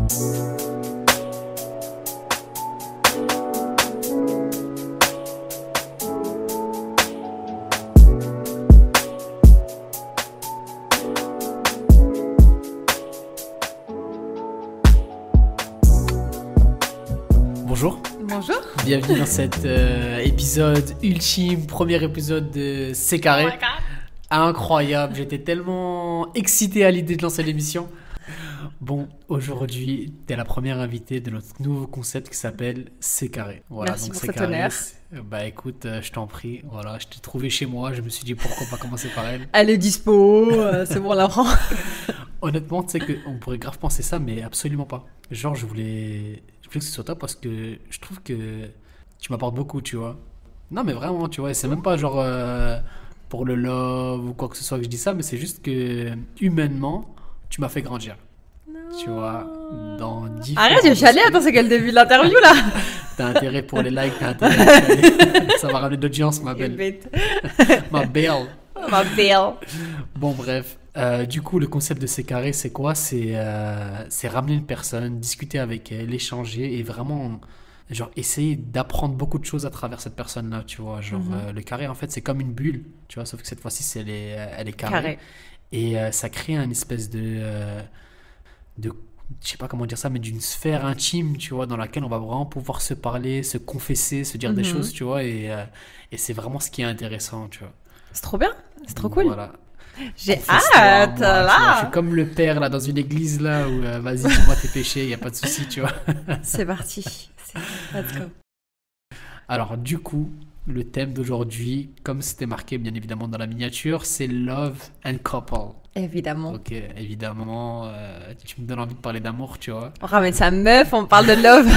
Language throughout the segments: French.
Bonjour. Bonjour. Bienvenue dans cet épisode ultime, premier épisode de C'est Carré. Oh my God. Incroyable, j'étais tellement excité à l'idée de lancer l'émission. Bon, aujourd'hui, t'es la première invitée de notre nouveau concept qui s'appelle C'est Carré. Voilà, Merci donc pour C'est cet Carré, honneur. Bah écoute, je t'en prie, voilà, je t'ai trouvé chez moi, je me suis dit pourquoi pas commencer par elle. Elle est dispo, c'est bon, on la prend. Honnêtement, tu sais qu'on pourrait grave penser ça, mais absolument pas. Genre, je voulais que ce soit toi parce que je trouve que tu m'apportes beaucoup, tu vois. Non, mais vraiment, tu vois, c'est même pas genre pour le love ou quoi que ce soit que je dis ça, mais c'est juste que humainement, tu m'as fait grandir. Tu vois, dans différents Arrête, je suis allée, aspects. attends, c'est quel début de l'interview là? T'as intérêt pour les likes, t'as intérêt. Ça va ramener de l'audience, ma belle. Bête. Ma belle. Ma belle. Bon, bref. Du coup, le concept de C'est Carré, c'est quoi? C'est ramener une personne, discuter avec elle, échanger et vraiment genre, essayer d'apprendre beaucoup de choses à travers cette personne-là, tu vois. Genre, le carré, en fait, c'est comme une bulle, tu vois, sauf que cette fois-ci, elle est carrée. Carré. Et ça crée une espèce de je sais pas comment dire ça, mais d'une sphère intime, tu vois, dans laquelle on va vraiment pouvoir se parler, se confesser, se dire des choses, tu vois, et c'est vraiment ce qui est intéressant, tu vois. C'est trop bien, c'est trop cool. Voilà. J'ai Confesse-toi à hâte moi, tu vois. Je là. suis comme le père là dans une église là où vas-y dis-moi tes péchés, y a pas de souci, tu vois. C'est parti. Let's go. Alors du coup, le thème d'aujourd'hui, comme c'était marqué bien évidemment dans la miniature, c'est Love and Couple. Évidemment. Ok, évidemment, tu me donnes envie de parler d'amour, tu vois. On ramène sa meuf, on parle de love.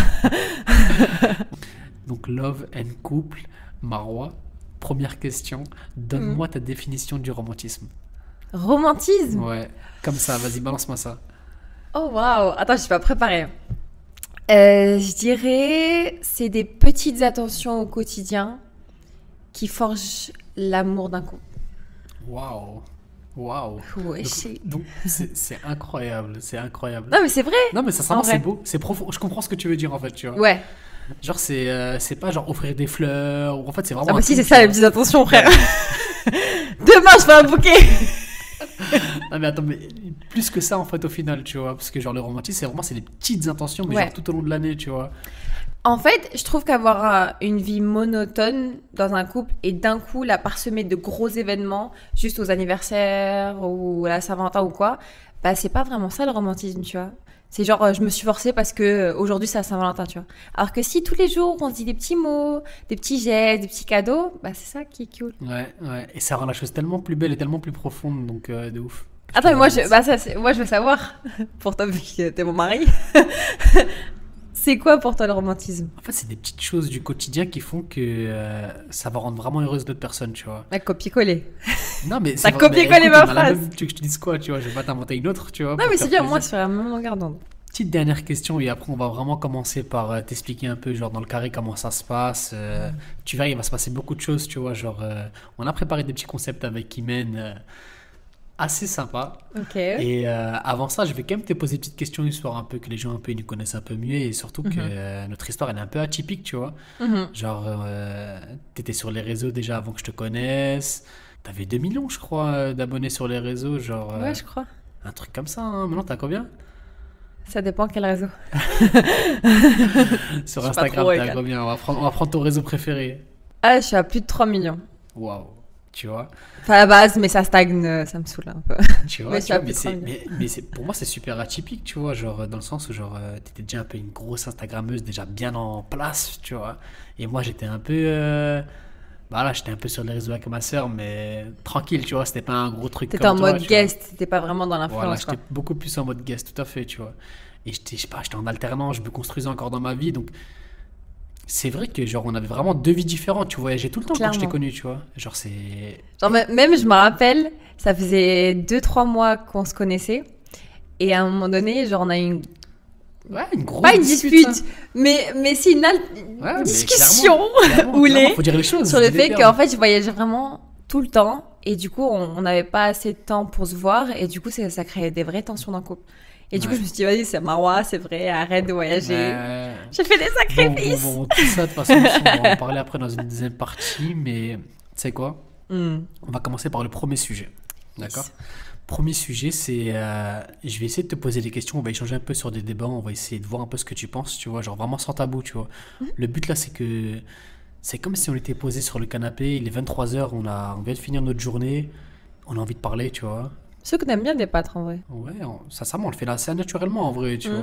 Donc Love and Couple, Marwa, première question, donne-moi ta définition du romantisme. Romantisme. Ouais, comme ça, vas-y, balance-moi ça. Oh waouh. Attends, je suis pas préparée. Je dirais, c'est des petites attentions au quotidien qui forgent l'amour d'un couple. Waouh, waouh. Ouais, Donc c'est incroyable, c'est incroyable. Non mais c'est vrai. Non mais ça En c'est vrai. beau, c'est profond. Je comprends ce que tu veux dire en fait, tu vois. Ouais. Genre c'est pas genre offrir des fleurs ou en fait c'est vraiment. Ah bah un si, truc, c'est ça tu les vois. petites attentions, frère. Demain, je fais un bouquet. Non mais attends, mais plus que ça en fait au final, tu vois, parce que genre le romantisme c'est des petites intentions mais Ouais. genre tout au long de l'année, tu vois. En fait, je trouve qu'avoir une vie monotone dans un couple et d'un coup la parsemer de gros événements, juste aux anniversaires ou à la Saint-Valentin ou quoi, bah c'est pas vraiment ça le romantisme, tu vois. C'est genre, je me suis forcée parce que aujourd'hui c'est la Saint-Valentin, tu vois. Alors que si tous les jours on se dit des petits mots, des petits gestes, des petits cadeaux, bah c'est ça qui est cool. Ouais, et ça rend la chose tellement plus belle et tellement plus profonde, donc de ouf. Attends, mais moi moi je veux savoir, pour toi vu que t'es mon mari, c'est quoi pour toi le romantisme? En fait c'est des petites choses du quotidien qui font que ça va rendre vraiment heureuse d'autres personnes, tu vois. Ouais, copier-coller. Non mais T'as c'est copié-collé écoute, ma on a la phrase. même- Tu veux que je te dise quoi, tu vois, je vais pas t'inventer une autre, tu vois. Non pour mais te c'est faire bien, moi plaisir. je fais la même longueur d'onde. Petite dernière question et après on va vraiment commencer par t'expliquer un peu genre dans le carré comment ça se passe. Tu verras, il va se passer beaucoup de choses, tu vois, genre on a préparé des petits concepts avec Imen assez sympa. Ok. Et avant ça, je vais quand même te poser des petites questions histoire un peu que les gens un peu ils nous connaissent un peu mieux et surtout que notre histoire elle est un peu atypique, tu vois. Genre t'étais sur les réseaux déjà avant que je te connaisse. T'avais 2 millions, je crois, d'abonnés sur les réseaux, genre Ouais, je crois. un truc comme ça. Hein. Maintenant, t'as combien? Ça dépend quel réseau. Sur Je suis pas Instagram, trop t'as régal. combien? On va prendre ton réseau préféré. Ah, je suis à plus de 3 millions. Waouh, tu vois, Enfin, à la base, mais ça stagne, ça me saoule un peu. tu vois, Mais tu tu as vois, plus de 3 millions. pour moi c'est super atypique, tu vois, genre dans le sens où genre t'étais déjà un peu une grosse Instagrammeuse déjà bien en place, tu vois, et moi j'étais un peu, bah là j'étais un peu sur les réseaux avec ma sœur, mais tranquille, tu vois, c'était pas un gros truc T'étais comme en toi, mode tu vois. guest, t'étais pas vraiment dans Voilà, l'influence, quoi. j'étais beaucoup plus en mode guest, tout à fait, tu vois, et j'étais, je sais pas, j'étais en alternance, je me construisais encore dans ma vie, donc c'est vrai que genre on avait vraiment deux vies différentes, tu voyageais tout le temps quand je t'ai Clairement. connu, tu vois, genre c'est... Genre, même, je me rappelle, ça faisait 2-3 mois qu'on se connaissait. Et à un moment donné, genre, on a eu une... Ouais, une grosse Pas une dispute, hein. mais c'est une Ouais, mais discussion clairement, oulée faut dire les choses. sur le dis les fait termes. qu'en fait, je voyageais vraiment tout le temps. Et du coup, on n'avait pas assez de temps pour se voir. Et du coup, ça créait des vraies tensions dans le couple. Et du coup, Ouais. je me suis dit, vas-y, c'est Marwa, c'est vrai, arrête de voyager. J'ai fait des Bon, sacrifices. tout ça, de toute façon, on va en parler après dans une deuxième partie, mais tu sais quoi? Hmm. On va commencer par le premier sujet. D'accord? Yes. Premier sujet, c'est. Je vais essayer de te poser des questions, on va échanger un peu sur des débats, on va essayer de voir un peu ce que tu penses, tu vois, genre vraiment sans tabou, tu vois. Le but là, c'est que. C'est comme si on était posé sur le canapé, il est 23h, on vient de finir notre journée, on a envie de parler, tu vois. Ceux que t'aimes bien débattre, en vrai. Ouais, sincèrement, on le fait là assez naturellement en vrai, tu Mm. vois.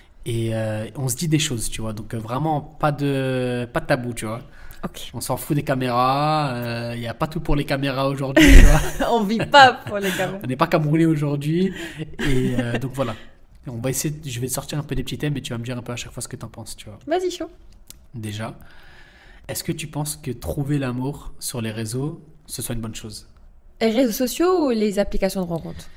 Et on se dit des choses, tu vois. Donc vraiment, pas de tabou, tu vois. Ok. On s'en fout des caméras, il n'y a pas tout pour les caméras aujourd'hui, tu vois. On vit pas pour les gamins. On n'est pas camerounais aujourd'hui. Et donc voilà. On va essayer, je vais te sortir un peu des petits thèmes et tu vas me dire un peu à chaque fois ce que tu en penses, tu vois. Vas-y, chaud. Déjà, est-ce que tu penses que trouver l'amour sur les réseaux, ce soit une bonne chose? Les réseaux sociaux ou les applications de rencontres?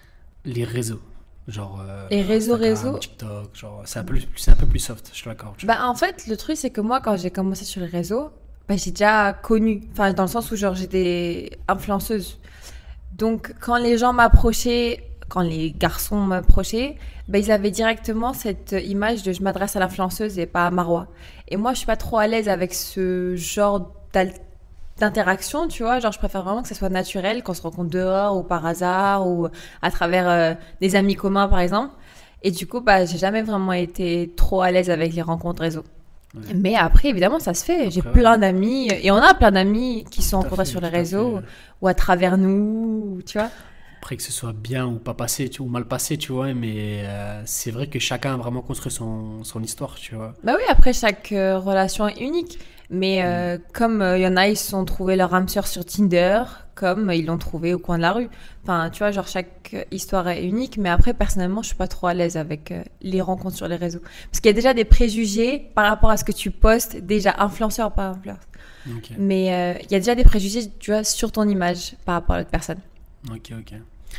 Les réseaux. Genre Les réseaux, Instagram, réseaux. TikTok, genre c'est un peu plus soft, je suis d'accord. Tu vois. Bah, en fait, le truc, c'est que moi, quand j'ai commencé sur les réseaux, bah, j'ai déjà connu. Enfin, dans le sens où, genre, j'étais influenceuse. Donc, quand les gens m'approchaient, quand les garçons m'approchaient, bah, ils avaient directement cette image de je m'adresse à l'influenceuse et pas à Marwa. Et moi, je suis pas trop à l'aise avec ce genre d'interaction, tu vois. Genre, je préfère vraiment que ça soit naturel, qu'on se rencontre dehors ou par hasard ou à travers des amis communs, par exemple. Et du coup, bah, j'ai jamais vraiment été trop à l'aise avec les rencontres réseau. Ouais. Mais après, évidemment, ça se fait. J'ai Après, plein d'amis, et on a plein d'amis qui sont Tout à rencontrés fait, sur les tout à réseaux fait. ou à travers nous, tu vois. Après que ce soit bien ou pas passé, ou mal passé, tu vois, mais c'est vrai que chacun a vraiment construit son histoire, tu vois. Bah oui, après, chaque relation est unique. Mais comme il y en a, ils se sont trouvés leur âme sœur sur Tinder, comme ils l'ont trouvé au coin de la rue. Enfin, tu vois, genre chaque histoire est unique. Mais après, personnellement, je suis pas trop à l'aise avec les rencontres sur les réseaux. Parce qu'il y a déjà des préjugés par rapport à ce que tu postes, déjà influenceur ou pas influenceur. Ok, Mais il y a déjà des préjugés, tu vois, sur ton image par rapport à l'autre personne. ok, ok.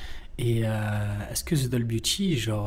Et est-ce que The Doll Beauty, genre,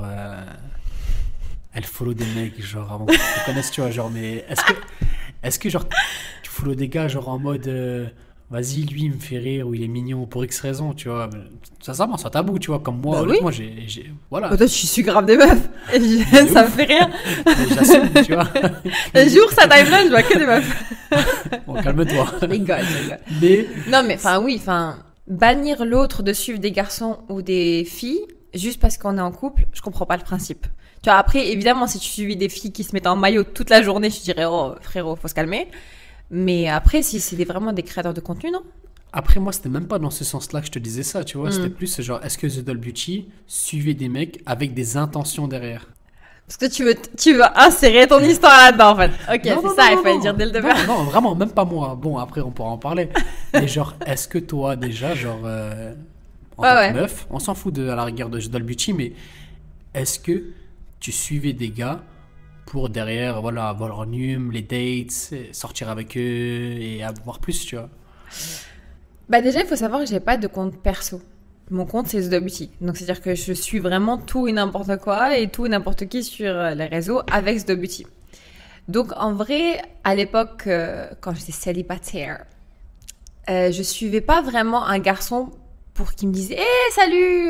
elle follow des mecs, genre, avant qu'ils te connaissent, tu vois, genre, mais est-ce que, genre, tu follow des gars, genre, en mode, vas-y, lui, il me fait rire, ou il est mignon, pour X raison, tu vois. Sincèrement, c'est un tabou, tu vois, comme moi, Bah honnêtement, oui. voilà, Oh, toi, je suis grave des meufs. Et ça me fait rire. j'assume, tu vois. Un jour, sa timeline, je vois que des meufs. Bon, calme-toi. Je rigole, je rigole. Mais, Non, mais enfin, oui, enfin, bannir l'autre de suivre des garçons ou des filles juste parce qu'on est en couple, je comprends pas le principe. Tu vois, après, évidemment, si tu suivis des filles qui se mettent en maillot toute la journée, je dirais, oh, frérot, faut se calmer. Mais après, si c'est vraiment des créateurs de contenu, non? après, moi, c'était même pas dans ce sens-là que je te disais ça, tu vois. Mm. C'était plus genre, est-ce que The Doll Beauty suivait des mecs avec des intentions derrière? Parce que tu veux insérer ton histoire là-dedans, en fait. Ok, Non, c'est non, ça, non, il non, fallait non. dire dès le départ. Non, non, vraiment, même pas moi. Bon, après, on pourra en parler. Mais genre, est-ce que toi, déjà, genre, en Ouais, tant que ouais. meuf, on s'en fout de, à la rigueur de The Doll Beauty, mais est-ce que tu suivais des gars pour derrière, voilà, avoir leur num, les dates, sortir avec eux et avoir plus, tu vois? Bah déjà, il faut savoir que j'ai pas de compte perso. Mon compte, c'est The Beauty. Donc, c'est-à-dire que je suis vraiment tout et n'importe quoi et tout et n'importe qui sur les réseaux avec The Beauty. Donc, en vrai, à l'époque, quand j'étais célibataire, je suivais pas vraiment un garçon pour qu'il me dise « Hé, salut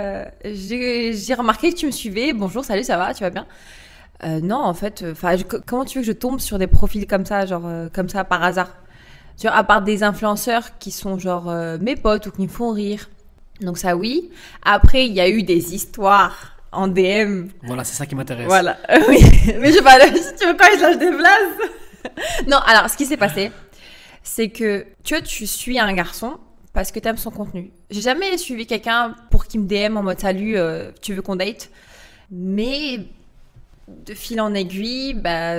j'ai remarqué que tu me suivais. Bonjour, salut, ça va? Tu vas bien ?» Non, en fait, comment tu veux que je tombe sur des profils comme ça, genre comme ça, par hasard? Tu vois, à part des influenceurs qui sont genre mes potes ou qui me font rire. Donc ça, oui. Après, il y a eu des histoires en DM. Voilà, c'est ça qui m'intéresse. Voilà. Oui. Mais je sais pas, si tu veux quoi, je lâche des blagues. Non, alors, ce qui s'est passé, c'est que, tu vois, tu suis un garçon parce que t'aimes son contenu. J'ai jamais suivi quelqu'un pour qu'il me DM en mode salut, tu veux qu'on date? Mais de fil en aiguille, bah,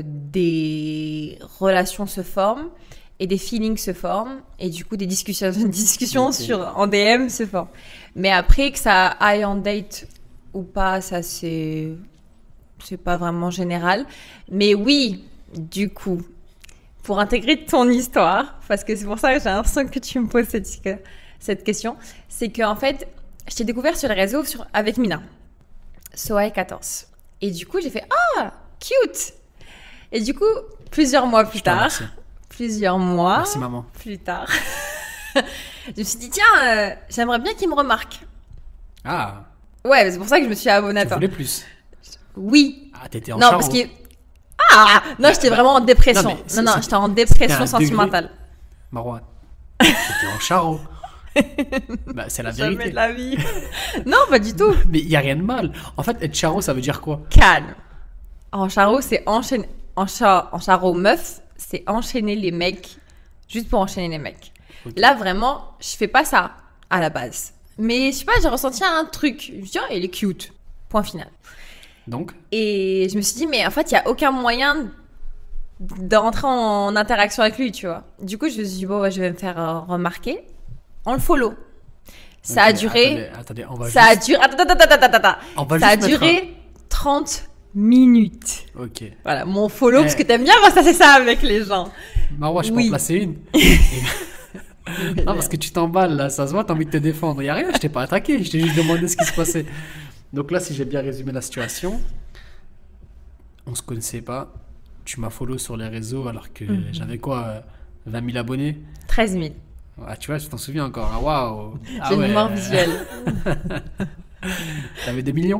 des relations se forment et des feelings se forment et du coup des discussions Ok. en DM se forment. Mais après que ça aille en date ou pas, ça c'est pas vraiment général. Mais oui, du coup, pour intégrer ton histoire, parce que c'est pour ça que j'ai l'impression que tu me poses cette question, c'est qu'en fait, je t'ai découvert sur les réseaux avec Mina, Soae 14. Et du coup, j'ai fait « Ah, cute !» Et du coup, plusieurs mois plus Je te tard, remercie. Merci, maman. plus tard, je me suis dit « Tiens, j'aimerais bien qu'il me remarque. » Ah, Ouais, c'est pour ça que je me suis abonnée à Tu toi. voulais plus. Oui. Ah, t'étais en Non, charo. parce que... Ah non, j'étais vraiment en dépression. Non, mais Non, c'est- j'étais en c'était dépression un sentimentale. Marois, t'étais en charo. Bah, c'est la Jamais vérité. de la vie. Non, pas du tout. Mais il y a rien de mal. En fait, être charo, ça veut dire quoi? Calme. En charo, c'est enchaîner. En charo meuf, c'est enchaîner les mecs juste pour enchaîner les mecs. Ok. Là, vraiment, je fais pas ça à la base. Mais je sais pas, j'ai ressenti un truc. Je me suis dit, oh, il est cute. Point final. Donc, Et je me suis dit, mais en fait, il n'y a aucun moyen d'entrer en interaction avec lui, tu vois. Du coup, je me suis dit, bon, ouais, je vais me faire remarquer en le follow. Ça a ok, duré. Attendez, on va Ça a juste. duré. Attends. On va Ça a juste mettre duré 30 minutes. Ok. Voilà, mon follow, Eh. parce que t'aimes bien voir ça, c'est ça avec les gens. Marois, je peux Oui. en placer une. Non, parce que tu t'emballes là, ça se voit, t'as envie de te défendre. Y a rien, je t'ai pas attaqué, je t'ai juste demandé ce qui se passait. Donc là, si j'ai bien résumé la situation, on se connaissait pas. Tu m'as follow sur les réseaux alors que j'avais quoi 20 000 abonnés. 13 000. Ah, tu vois, tu t'en souviens encore. Ah, waouh. Ah J'ai une ouais. mémoire visuelle. T'avais des millions.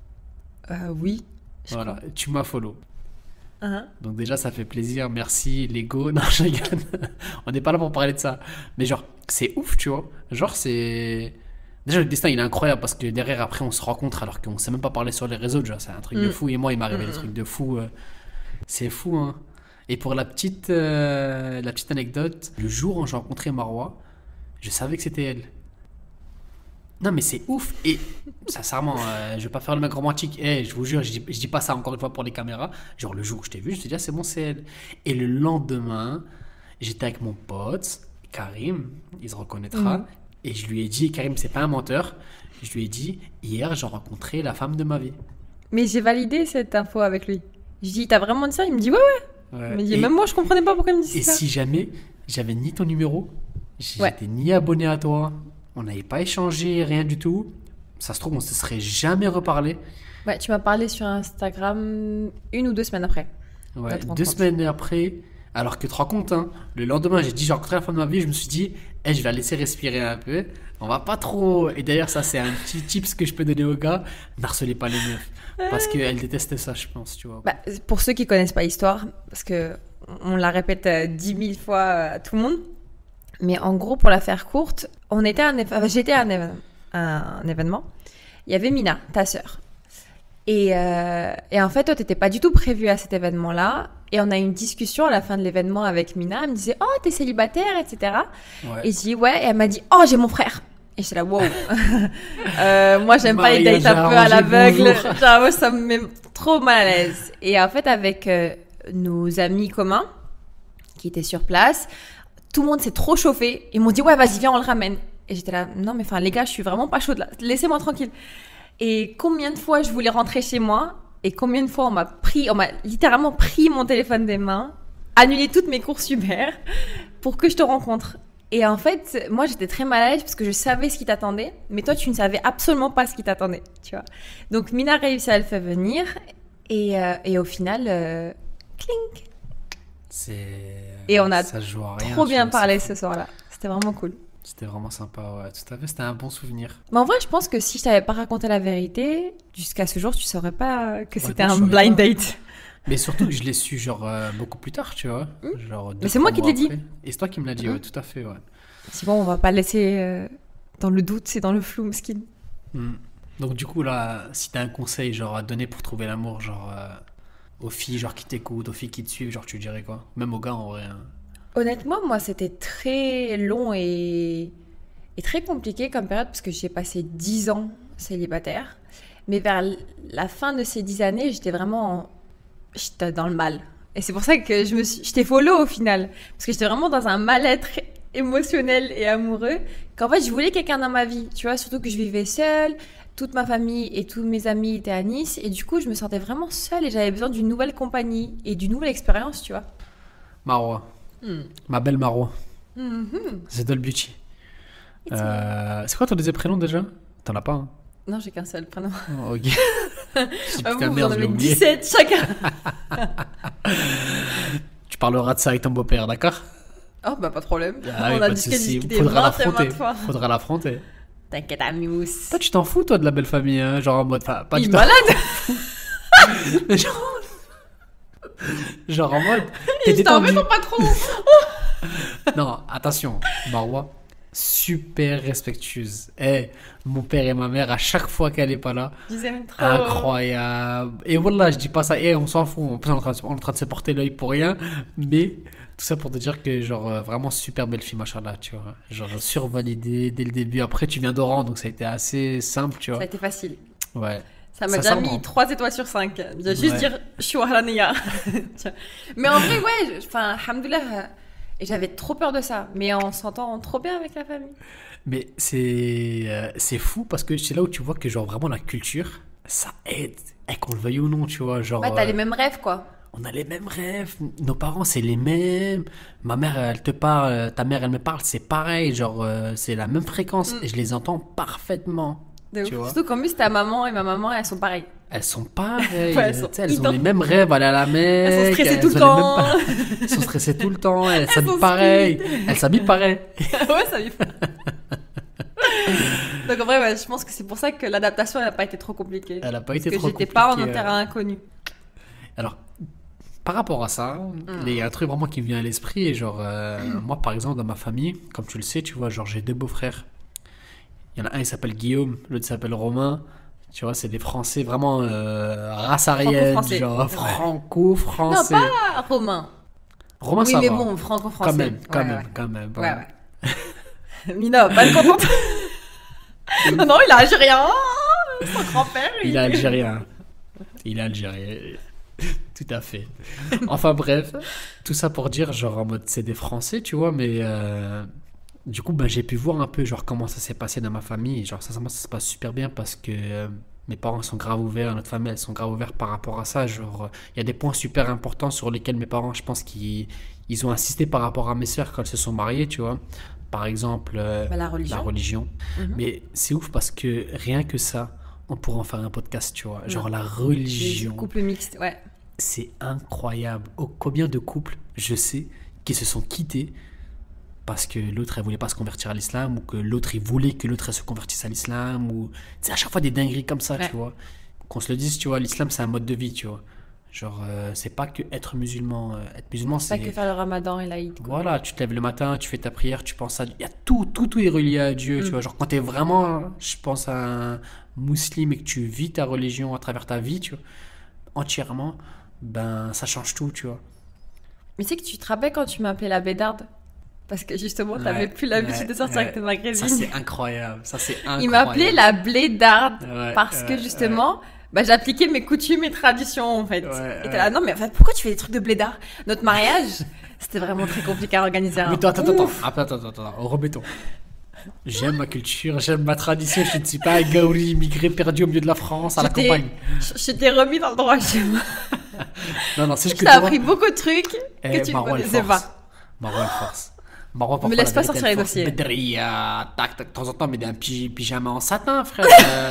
Oui. Voilà, tu m'as follow. Hein. Donc déjà, ça fait plaisir. Merci, Lego. Non, je rigole. On n'est pas là pour parler de ça. Mais genre, c'est ouf, tu vois. Genre, c'est... Déjà, le destin, il est incroyable parce que derrière, après, on se rencontre alors qu'on ne sait même pas parler sur les réseaux. Déjà, c'est un truc de fou. Et moi, il m'est arrivé des trucs de fou. C'est fou, hein. Et pour la petite anecdote, le jour où j'ai rencontré Marois, je savais que c'était elle. Non, mais c'est ouf. Et sincèrement, je vais pas faire le mec romantique. Je vous jure, je dis pas ça encore une fois pour les caméras. Genre, le jour où je t'ai vu, je te dis, ah, c'est bon, c'est elle. Et le lendemain, j'étais avec mon pote, Karim, il se reconnaîtra. Et je lui ai dit, Karim, c'est pas un menteur. Je lui ai dit, hier, j'ai rencontré la femme de ma vie. Mais j'ai validé cette info avec lui. Je dis, t'as vraiment dit ça? Il me dit, ouais. Ouais. Il me dit, Et- même moi, je comprenais pas pourquoi il me dit Et ça. si jamais j'avais ni ton numéro, j'étais Ouais. ni abonné à toi, on n'avait pas échangé, rien du tout, ça se trouve, on se serait jamais reparlé. Ouais, tu m'as parlé sur Instagram 1 ou 2 semaines après. Ouais, Là, tu te rends 2 compte. semaines après, alors que tu te rends compte, hein, le lendemain, j'ai dit, j'ai rencontré la femme de ma vie, je me suis dit, je vais la laisser respirer un peu, on va pas trop. Et d'ailleurs, ça, c'est un petit tips que je peux donner aux gars, n'harcelez pas les meufs. Parce qu'elles détestent ça, je pense, tu vois. Bah, pour ceux qui connaissent pas l'histoire, parce que on la répète 10 000 fois à tout le monde, mais en gros, pour la faire courte, j'étais à un événement. Il y avait Mina, ta sœur. Et en fait, toi, t'étais pas du tout prévue à cet événement-là. Et on a eu une discussion à la fin de l'événement avec Mina. Elle me disait, oh, t'es célibataire, etc. Ouais. Et je dis, ouais. Et elle m'a dit, oh, j'ai mon frère. Et j'étais là, wow. Moi, j'aime pas les Mariage dates un peu à arrangé, l'aveugle. bonjour. Genre, moi, ça me met trop mal à l'aise. Et en fait, avec nos amis communs qui étaient sur place, tout le monde s'est trop chauffé. Ils m'ont dit, ouais, vas-y, viens, on le ramène. Et j'étais là, non, mais enfin, les gars, je suis vraiment pas chaude là. Laissez-moi tranquille. Et combien de fois je voulais rentrer chez moi et combien de fois on m'a littéralement pris mon téléphone des mains, annulé toutes mes courses Uber pour que je te rencontre. Et en fait, moi j'étais très mal à l'aise parce que je savais ce qui t'attendait, mais toi tu ne savais absolument pas ce qui t'attendait, tu vois. Donc Mina a réussi à le faire venir et au final, clink. Et on a ça joue à rien, Trop tu bien vois, parlé c'est- ce soir-là. C'était vraiment cool. C'était vraiment sympa, ouais, tout à fait, c'était un bon souvenir. Mais en vrai, je pense que si je t'avais pas raconté la vérité, jusqu'à ce jour, tu saurais pas que c'était non, un je saurais blind pas. date. Mais surtout que je l'ai su genre beaucoup plus tard, tu vois. Genre Mais c'est moi qui te l'ai dit. Et c'est toi qui me l'as dit, ouais, tout à fait, ouais. C'est bon, on va pas laisser dans le doute, c'est dans le flou, mesquine. Hmm. Donc du coup là, si t'as un conseil genre à donner pour trouver l'amour, genre aux filles genre qui t'écoutent, aux filles qui te suivent, genre tu dirais quoi? Même aux gars en vrai. Hein. Honnêtement, moi, c'était très long et très compliqué comme période parce que j'ai passé 10 ans célibataire. Mais vers la fin de ces 10 années, j'étais dans le mal. Et c'est pour ça que je t'ai follow au final. Parce que j'étais vraiment dans un mal-être émotionnel et amoureux. Qu'en fait, je voulais quelqu'un dans ma vie. Tu vois, surtout que je vivais seule. Toute ma famille et tous mes amis étaient à Nice. Et du coup, je me sentais vraiment seule et j'avais besoin d'une nouvelle compagnie et d'une nouvelle expérience, tu vois. Marois, ma belle Marois, c'est Doll Beauty. C'est quoi ton deuxième prénom déjà? T'en as pas, hein? Non, j'ai qu'un seul prénom. Oh, ok. Putain, Vous merde, en je l'ai avez oublié. 17 chacun. Tu parleras de ça avec ton beau-père, d'accord? Oh, bah, pas de problème. Ah oui, On pas a de discuté souci. maintes Faudra et l'affronter. maintes fois. Faudra l'affronter. T'inquiète, Amous. Toi, tu t'en fous, toi, de la belle famille, hein, genre en mode. Enfin, pas Il du est tout. malade. Mais genre en mode. T'es Il t'en fait détendu. ton patron. Non, attention, Marwa, super respectueuse. Eh, mon père et ma mère, à chaque fois qu'elle est pas là, Je les aime trop. incroyable. Et voilà, je dis pas ça, et on s'en fout. En plus, on est en train de se porter l'œil pour rien. Mais tout ça pour te dire que, genre, vraiment super belle fille, machallah, tu vois. Genre, survalidée dès le début. Après, tu viens d'Oran, donc ça a été assez simple, tu Ça vois. a été facile. Ouais. Ça m'a déjà Sincèrement. mis 3 étoiles sur 5. Je vais juste Ouais. dire, je suis Wahlania. Mais en vrai, ouais, enfin, alhamdoulilah. Et j'avais trop peur de ça. Mais on s'entend trop bien avec la famille. Mais c'est fou parce que c'est là où tu vois que, genre, vraiment la culture, ça aide. Et qu'on le veuille ou non, tu vois. Genre, Ouais, t'as les mêmes rêves, quoi. on a les mêmes rêves, nos parents c'est les mêmes, ma mère elle te parle, ta mère elle me parle, c'est pareil, genre c'est la même fréquence et je les entends parfaitement. De Tu ouf. vois. Surtout qu'en plus, ta maman et ma maman, elles sont pareilles. Elles sont pareilles, Ouais, elles sont tu sais, elles ont identiques. les mêmes rêves, aller à la Mecque, Elles sont stressées tout le ont les temps. mêmes Elles sont stressées tout le temps, elles sont s'habillent pareil, elles s'habillent pareil. Ouais, ça lui fait. Donc en vrai, ouais, je pense que c'est pour ça que l'adaptation n'a pas été trop compliquée. Elle a pas été Parce trop que j'étais pas en compliquée, terrain inconnu. Alors, par rapport à ça, il y a un truc vraiment qui me vient à l'esprit. Et genre, moi, par exemple, dans ma famille, comme tu le sais, tu vois, genre, j'ai 2 beaux-frères. Il y en a un, il s'appelle Guillaume, l'autre s'appelle Romain. Tu vois, c'est des Français vraiment race arienne, Franco-français. genre Ouais. franco-français. Non, pas Romain. Romain, Oui, ça mais va. bon, franco-français. Quand même, quand Ouais, même, ouais. quand même. Ouais, ouais. Mina, pas de contente. Non, non, il est algérien. Son grand-père. Il est algérien. Il est algérien. Tout à fait. Enfin bref, tout ça pour dire, genre en mode c'est des Français, tu vois, mais du coup, ben, j'ai pu voir un peu genre comment ça s'est passé dans ma famille. Et, genre, sincèrement, ça se passe super bien parce que mes parents sont grave ouverts, notre famille, elles sont grave ouvertes par rapport à ça. Genre, il y a des points super importants sur lesquels mes parents, je pense qu'ils ont insisté par rapport à mes sœurs quand elles se sont mariées, tu vois. Par exemple, Bah, la religion. la religion. Mhm. Mais c'est ouf parce que rien que ça, on pourrait en faire un podcast, tu vois. Genre la Les religion, couples mixtes, ouais. c'est incroyable. Combien de couples, je sais, qui se sont quittés parce que l'autre, elle voulait pas se convertir à l'islam ou que l'autre, il voulait que l'autre, elle se convertisse à l'islam ou... Tu sais, à chaque fois des dingueries comme ça, Ouais. tu vois. Qu'on se le dise, tu vois, l'islam, c'est un mode de vie, tu vois. Genre, c'est pas que être musulman. Être musulman, Pas c'est... que faire le ramadan et l'Aïd. quoi. Voilà, tu te lèves le matin, tu fais ta prière, tu penses à... Il y a tout est relié à Dieu, tu vois. Genre, quand t'es vraiment, je pense, à un musulman et que tu vis ta religion à travers ta vie, tu vois, entièrement, ben, ça change tout, tu vois. Mais tu sais que tu te rappelles quand tu m'appelais la bédarde? Parce que justement, t'avais Ouais, plus l'habitude ouais, de sortir ouais. avec tes maghrébines. Ça, c'est incroyable. Ça, c'est incroyable. Il m'appelait la blédarde Ouais, parce que ouais, justement, bah, j'appliquais mes coutumes et traditions en fait. Ouais, et t'es ouais. là, non mais en fait, pourquoi tu fais des trucs de blédard? Notre mariage, c'était vraiment très compliqué à organiser. Mais attends, remettons. J'aime ma culture, j'aime ma tradition. Je ne suis pas un gaouri immigré perdu au milieu de la France, à la campagne. Je t'ai remis dans le droit chemin. Non, c'est Je juste que t'ai tu appris vois, beaucoup de trucs que tu ne Marwa, elle connaissais force. pas. Marwa, elle force. Marwa, Me parfois, laisse la pas vérité, sortir elle les force. dossiers. Bedria, tac, tac, de temps en temps, mais d'un pyjama en satin, frère.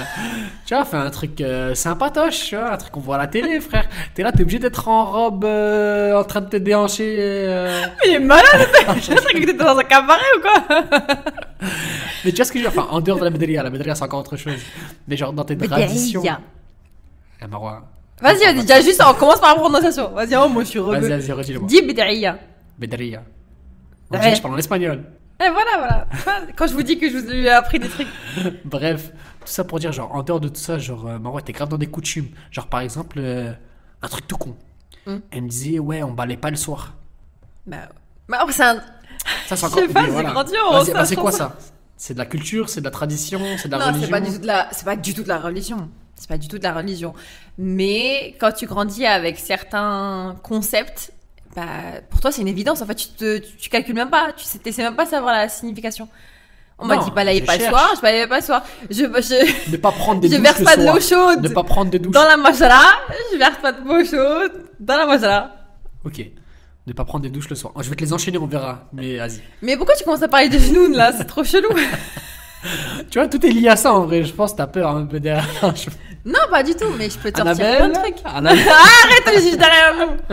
Tu vois, fais un truc sympatoche, tu vois, un truc qu'on voit à la télé, frère. T'es là, t'es obligé d'être en robe, en train de te déhancher. Mais il est malade. Je pensais que t'étais dans un cabaret ou quoi? Mais tu vois ce que je veux dire? Enfin, en dehors de la bedria, c'est encore autre chose. Mais genre, dans tes traditions. Eh, Marwa. Vas-y, déjà juste, on commence par la prononciation. Vas-y, oh, moi je suis rebeu. Vas-y, redis-le-moi. Dis Bidriya. Bedria. On Ouais. dirait que je parle en espagnol. Et voilà. Quand je vous dis que je vous ai appris des trucs. Bref, tout ça pour dire, genre, en dehors de tout ça, genre, Marwa, t'es grave dans des coutumes. Genre, par exemple, un truc tout con. Elle me disait, ouais, on balait pas le soir. Bah, oh, c'est un. Ça, c'est Je sais pas, c'est grandiose, Vas-y, ça, bah, c'est quoi je ça? C'est de la culture, c'est de la tradition, c'est de la Non, religion. c'est pas du tout de la religion. C'est pas du tout de la religion. Mais quand tu grandis avec certains concepts, bah, pour toi, c'est une évidence. En fait, tu calcules même pas. Tu sais même pas savoir la signification. On m'a Non, dit balayer je pas le cherche. soir, je balayais pas le soir. Ne pas prendre des Je douches verse le pas de soir. l'eau chaude Ne pas prendre de douches. dans la majala. Je verse pas de l'eau chaude dans la majala. Ok. Ne pas prendre des douches le soir. Je vais te les enchaîner, on verra. Mais vas-y. Mais pourquoi tu commences à parler de genoux là? C'est trop chelou. Tu vois, tout est lié à ça en vrai. Je pense que t'as peur un peu derrière. Non, pas du tout, mais je peux te sortir plein Annabelle. de trucs. Annabelle. Arrête, je suis derrière nous.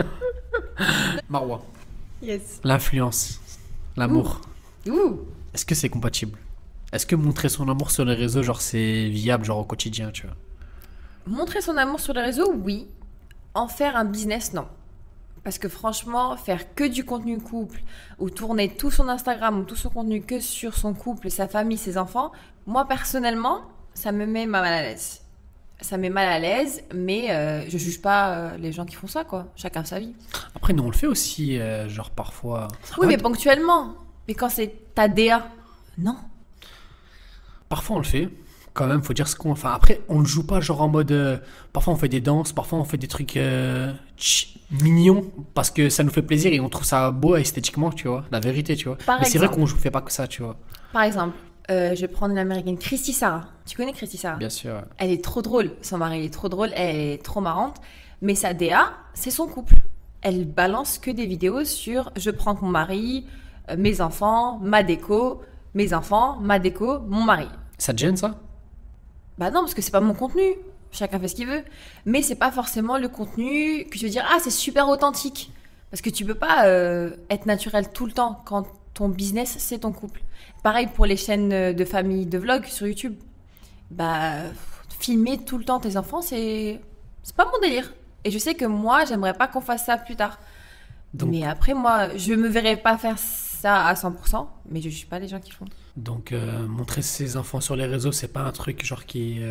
Marwa. Yes. L'influence. L'amour. Ouh. Est-ce que c'est compatible? Est-ce que montrer son amour sur les réseaux, genre, c'est viable, genre, au quotidien, tu vois? Montrer son amour sur les réseaux, oui. En faire un business, non. Parce que franchement, faire que du contenu couple ou tourner tout son Instagram ou tout son contenu que sur son couple, sa famille, ses enfants, moi personnellement, ça me met mal à l'aise. Ça me met mal à l'aise, mais je juge pas les gens qui font ça, quoi. Chacun sa vie. Après, nous, on le fait aussi, genre, parfois. Oui, En mais fait, ponctuellement. Mais quand c'est ta DA, non. parfois, on le fait. Quand même, faut dire ce qu'on. Enfin, après, on le joue pas, genre, en mode. Parfois, on fait des danses, parfois, on fait des trucs mignons, parce que ça nous fait plaisir et on trouve ça beau esthétiquement, tu vois. La vérité, tu vois. Par Mais c'est vrai exemple. qu'on fait pas que ça, tu vois. Par exemple, je vais prendre une américaine, Christy Sarah. Tu connais Christy Sarah? Bien sûr. Ouais. Elle est trop drôle. Son mari est trop drôle. Elle est trop marrante. Mais sa DA, c'est son couple. Elle balance que des vidéos sur je prends mon mari, mes enfants, ma déco, mes enfants, ma déco, mon mari. Ça te gêne, ça? Bah non, parce que c'est pas mon contenu. Chacun fait ce qu'il veut. Mais c'est pas forcément le contenu que je veux dire, ah, c'est super authentique. Parce que tu peux pas être naturel tout le temps quand ton business, c'est ton couple. Pareil pour les chaînes de famille, de vlog sur YouTube. Bah, filmer tout le temps tes enfants, c'est pas mon délire. Et je sais que moi, j'aimerais pas qu'on fasse ça plus tard. Donc, Mais après, moi, je me verrais pas faire ça à 100%, mais je suis pas les gens qui font. donc montrer ses enfants sur les réseaux, c'est pas un truc, genre,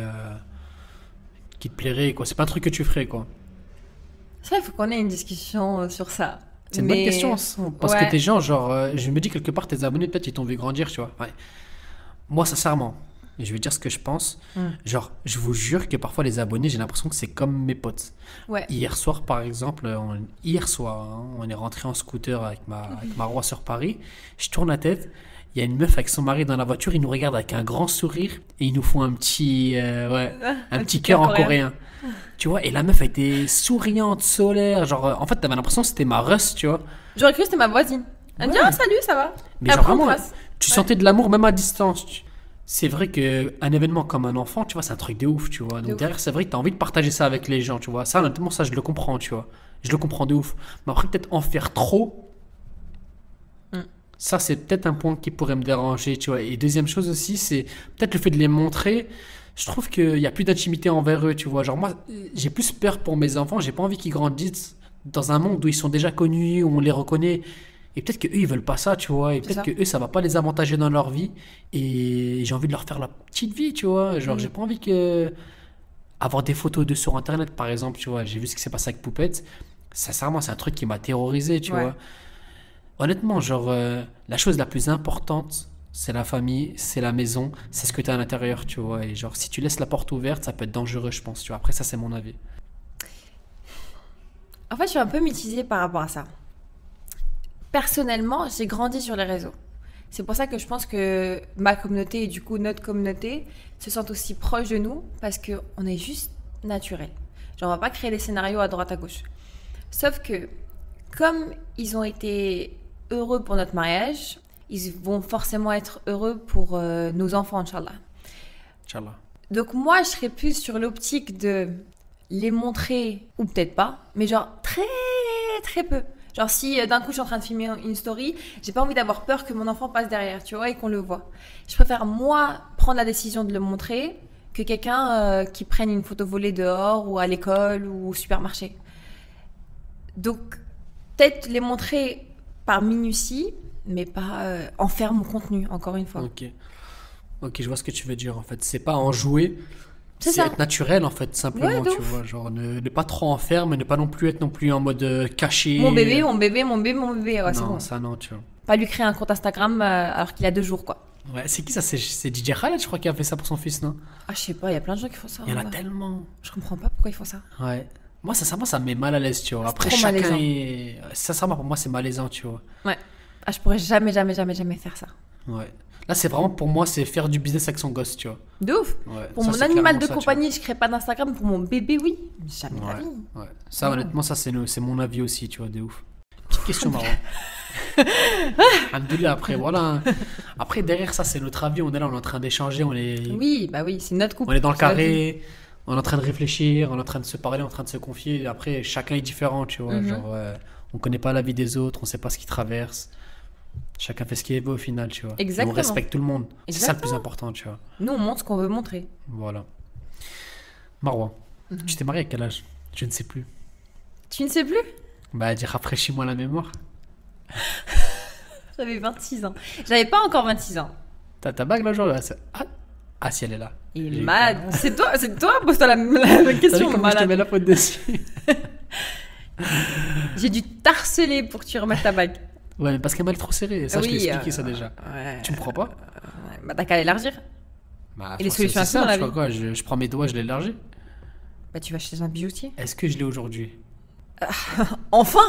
qui te plairait, quoi. C'est pas un truc que tu ferais, quoi. Ça, il faut qu'on ait une discussion sur ça. C'est une Mais- bonne question, ça. Parce Ouais. que tes gens, genre, je me dis quelque part, tes abonnés, peut-être, ils t'ont vu grandir, tu vois. Ouais. Moi, sincèrement, et je vais dire ce que je pense. Genre, je vous jure que parfois, les abonnés, j'ai l'impression que c'est comme mes potes. Ouais. Hier soir, par exemple, hier soir, hein, on est rentré en scooter avec ma roi sur Paris. Je tourne la tête. Il y a une meuf avec son mari dans la voiture. Ils nous regardent avec un grand sourire et ils nous font un petit, un petit cœur en coréen. Tu vois, et la meuf a été souriante, solaire. Genre, en fait, t'avais l'impression que c'était ma Russ, tu vois. J'aurais cru que c'était ma voisine. Elle me dit, Ouais. ah, salut, ça va? Mais Et genre après, on vraiment, passe. tu Ouais. sentais de l'amour même à distance. C'est vrai qu'un événement comme un enfant, tu vois, c'est un truc de ouf, tu vois. De Donc ouf. derrière, c'est vrai que t'as envie de partager ça avec les gens, tu vois. Ça, honnêtement, ça, je le comprends, tu vois. Je le comprends de ouf. Mais après, peut-être en faire trop, Mm. ça, c'est peut-être un point qui pourrait me déranger, tu vois. Et deuxième chose aussi, c'est peut-être le fait de les montrer. Je trouve qu'il y a plus d'intimité envers eux, tu vois. Genre, moi, j'ai plus peur pour mes enfants. J'ai pas envie qu'ils grandissent dans un monde où ils sont déjà connus, où on les reconnaît. Et peut-être que eux ils veulent pas ça, tu vois. Et C'est peut-être ça. que eux ça va pas les avantager dans leur vie. Et j'ai envie de leur faire la petite vie, tu vois. Genre, j'ai pas envie que. Avoir des photos d'eux sur internet, par exemple, tu vois. J'ai vu ce qui s'est passé avec Poupette. Sincèrement, c'est un truc qui m'a terrorisé, tu Ouais. vois. Honnêtement, genre, la chose la plus importante, c'est la famille, c'est la maison, c'est ce que tu as à l'intérieur, tu vois. Et genre, si tu laisses la porte ouverte, ça peut être dangereux, je pense, tu vois. Après, ça, c'est mon avis. En fait, je suis un peu mitigée par rapport à ça. Personnellement, j'ai grandi sur les réseaux. C'est pour ça que je pense que ma communauté et du coup notre communauté se sentent aussi proches de nous parce qu'on est juste naturel. Genre, on va pas créer des scénarios à droite à gauche. Sauf que, comme ils ont été heureux pour notre mariage, ils vont forcément être heureux pour nos enfants, Inch'Allah. Inch'Allah. Donc moi, je serais plus sur l'optique de les montrer, ou peut-être pas, mais genre très très peu. Genre si d'un coup je suis en train de filmer une story, j'ai pas envie d'avoir peur que mon enfant passe derrière, tu vois, et qu'on le voit. Je préfère moi prendre la décision de le montrer que quelqu'un qui prenne une photo volée dehors ou à l'école ou au supermarché. Donc peut-être les montrer par minutie, mais pas en faire mon contenu, encore une fois. Ok. Ok, je vois ce que tu veux dire, en fait. C'est pas en jouer, C'est c'est ça. être naturel, en fait, simplement, Ouais, de tu ouf. vois. Genre, ne pas trop en faire, mais ne pas non plus être non plus en mode caché. Mon bébé, mon bébé, mon bébé, mon bébé, ouais, c'est Non, bon. ça, non, tu vois. Pas lui créer un compte Instagram alors qu'il a 2 jours, quoi. Ouais, c'est qui ça? C'est DJ Khaled, je crois, qui a fait ça pour son fils, non? Ah, je sais pas, il y a plein de gens qui font ça. Il y en a ouais. tellement. Je comprends pas pourquoi ils font ça. Ouais. Moi, sincèrement, ça me met mal à l'aise, tu vois. Après, trop chacun malaisant. est. Sincèrement, pour moi, c'est malaisant, tu vois. Ouais. Ah, je pourrais jamais, jamais, jamais, jamais faire ça. Ouais. Là, c'est vraiment pour moi, c'est faire du business avec son gosse, tu vois. De ouf. Ouais. Pour Ça, mon c'est animal clairement de ça, tu compagnie, je crée pas d'Instagram. Pour mon bébé, oui. Jamais de vois. la vie. Ouais. Ouais. Ça, honnêtement, ça, c'est mon avis aussi, tu vois, de ouf. Petite question marrant. Alhamdoulilah, après, voilà. Après, derrière ça, c'est notre avis. On est là, on est en train d'échanger, Oui, bah oui, c'est notre couple. on est dans le C'est notre vie. carré, on est en train de réfléchir, on est en train de se parler, on est en train de se confier. Après, chacun est différent, tu vois. Mhm. Genre, on connaît pas la vie des autres, on sait pas ce qu'ils traversent. Chacun fait ce qu'il veut au final, tu vois. Et Exactement. on respecte tout le monde. C'est ça le plus Exactement. important, tu vois. Nous, on montre ce qu'on veut montrer. Voilà. Marwa, tu t'es marié à quel âge? Je ne sais plus. Tu ne sais plus? Bah, dis, rafraîchis-moi la mémoire. J'avais 26 ans. J'avais pas encore 26 ans. T'as ta bague là, genre là, ah, si elle est là. Il J'ai- est malade. C'est toi, pose-toi la T'as vu question, comment je te malade. mets la faute dessus? J'ai dû t'harceler pour que tu remettes ta bague. Ouais, mais parce qu'elle m'a trop serré. Ça, je t'ai Oui, expliqué ça déjà. Ouais. Tu me crois pas? Ouais, bah, t'as qu'à l'élargir. Bah, Et les forcément, solutions à c'est tout dans ça, la je vie. crois quoi, je prends mes doigts, je l'élargis. Bah, tu vas chez un bijoutier. Est-ce que je l'ai aujourd'hui? Enfin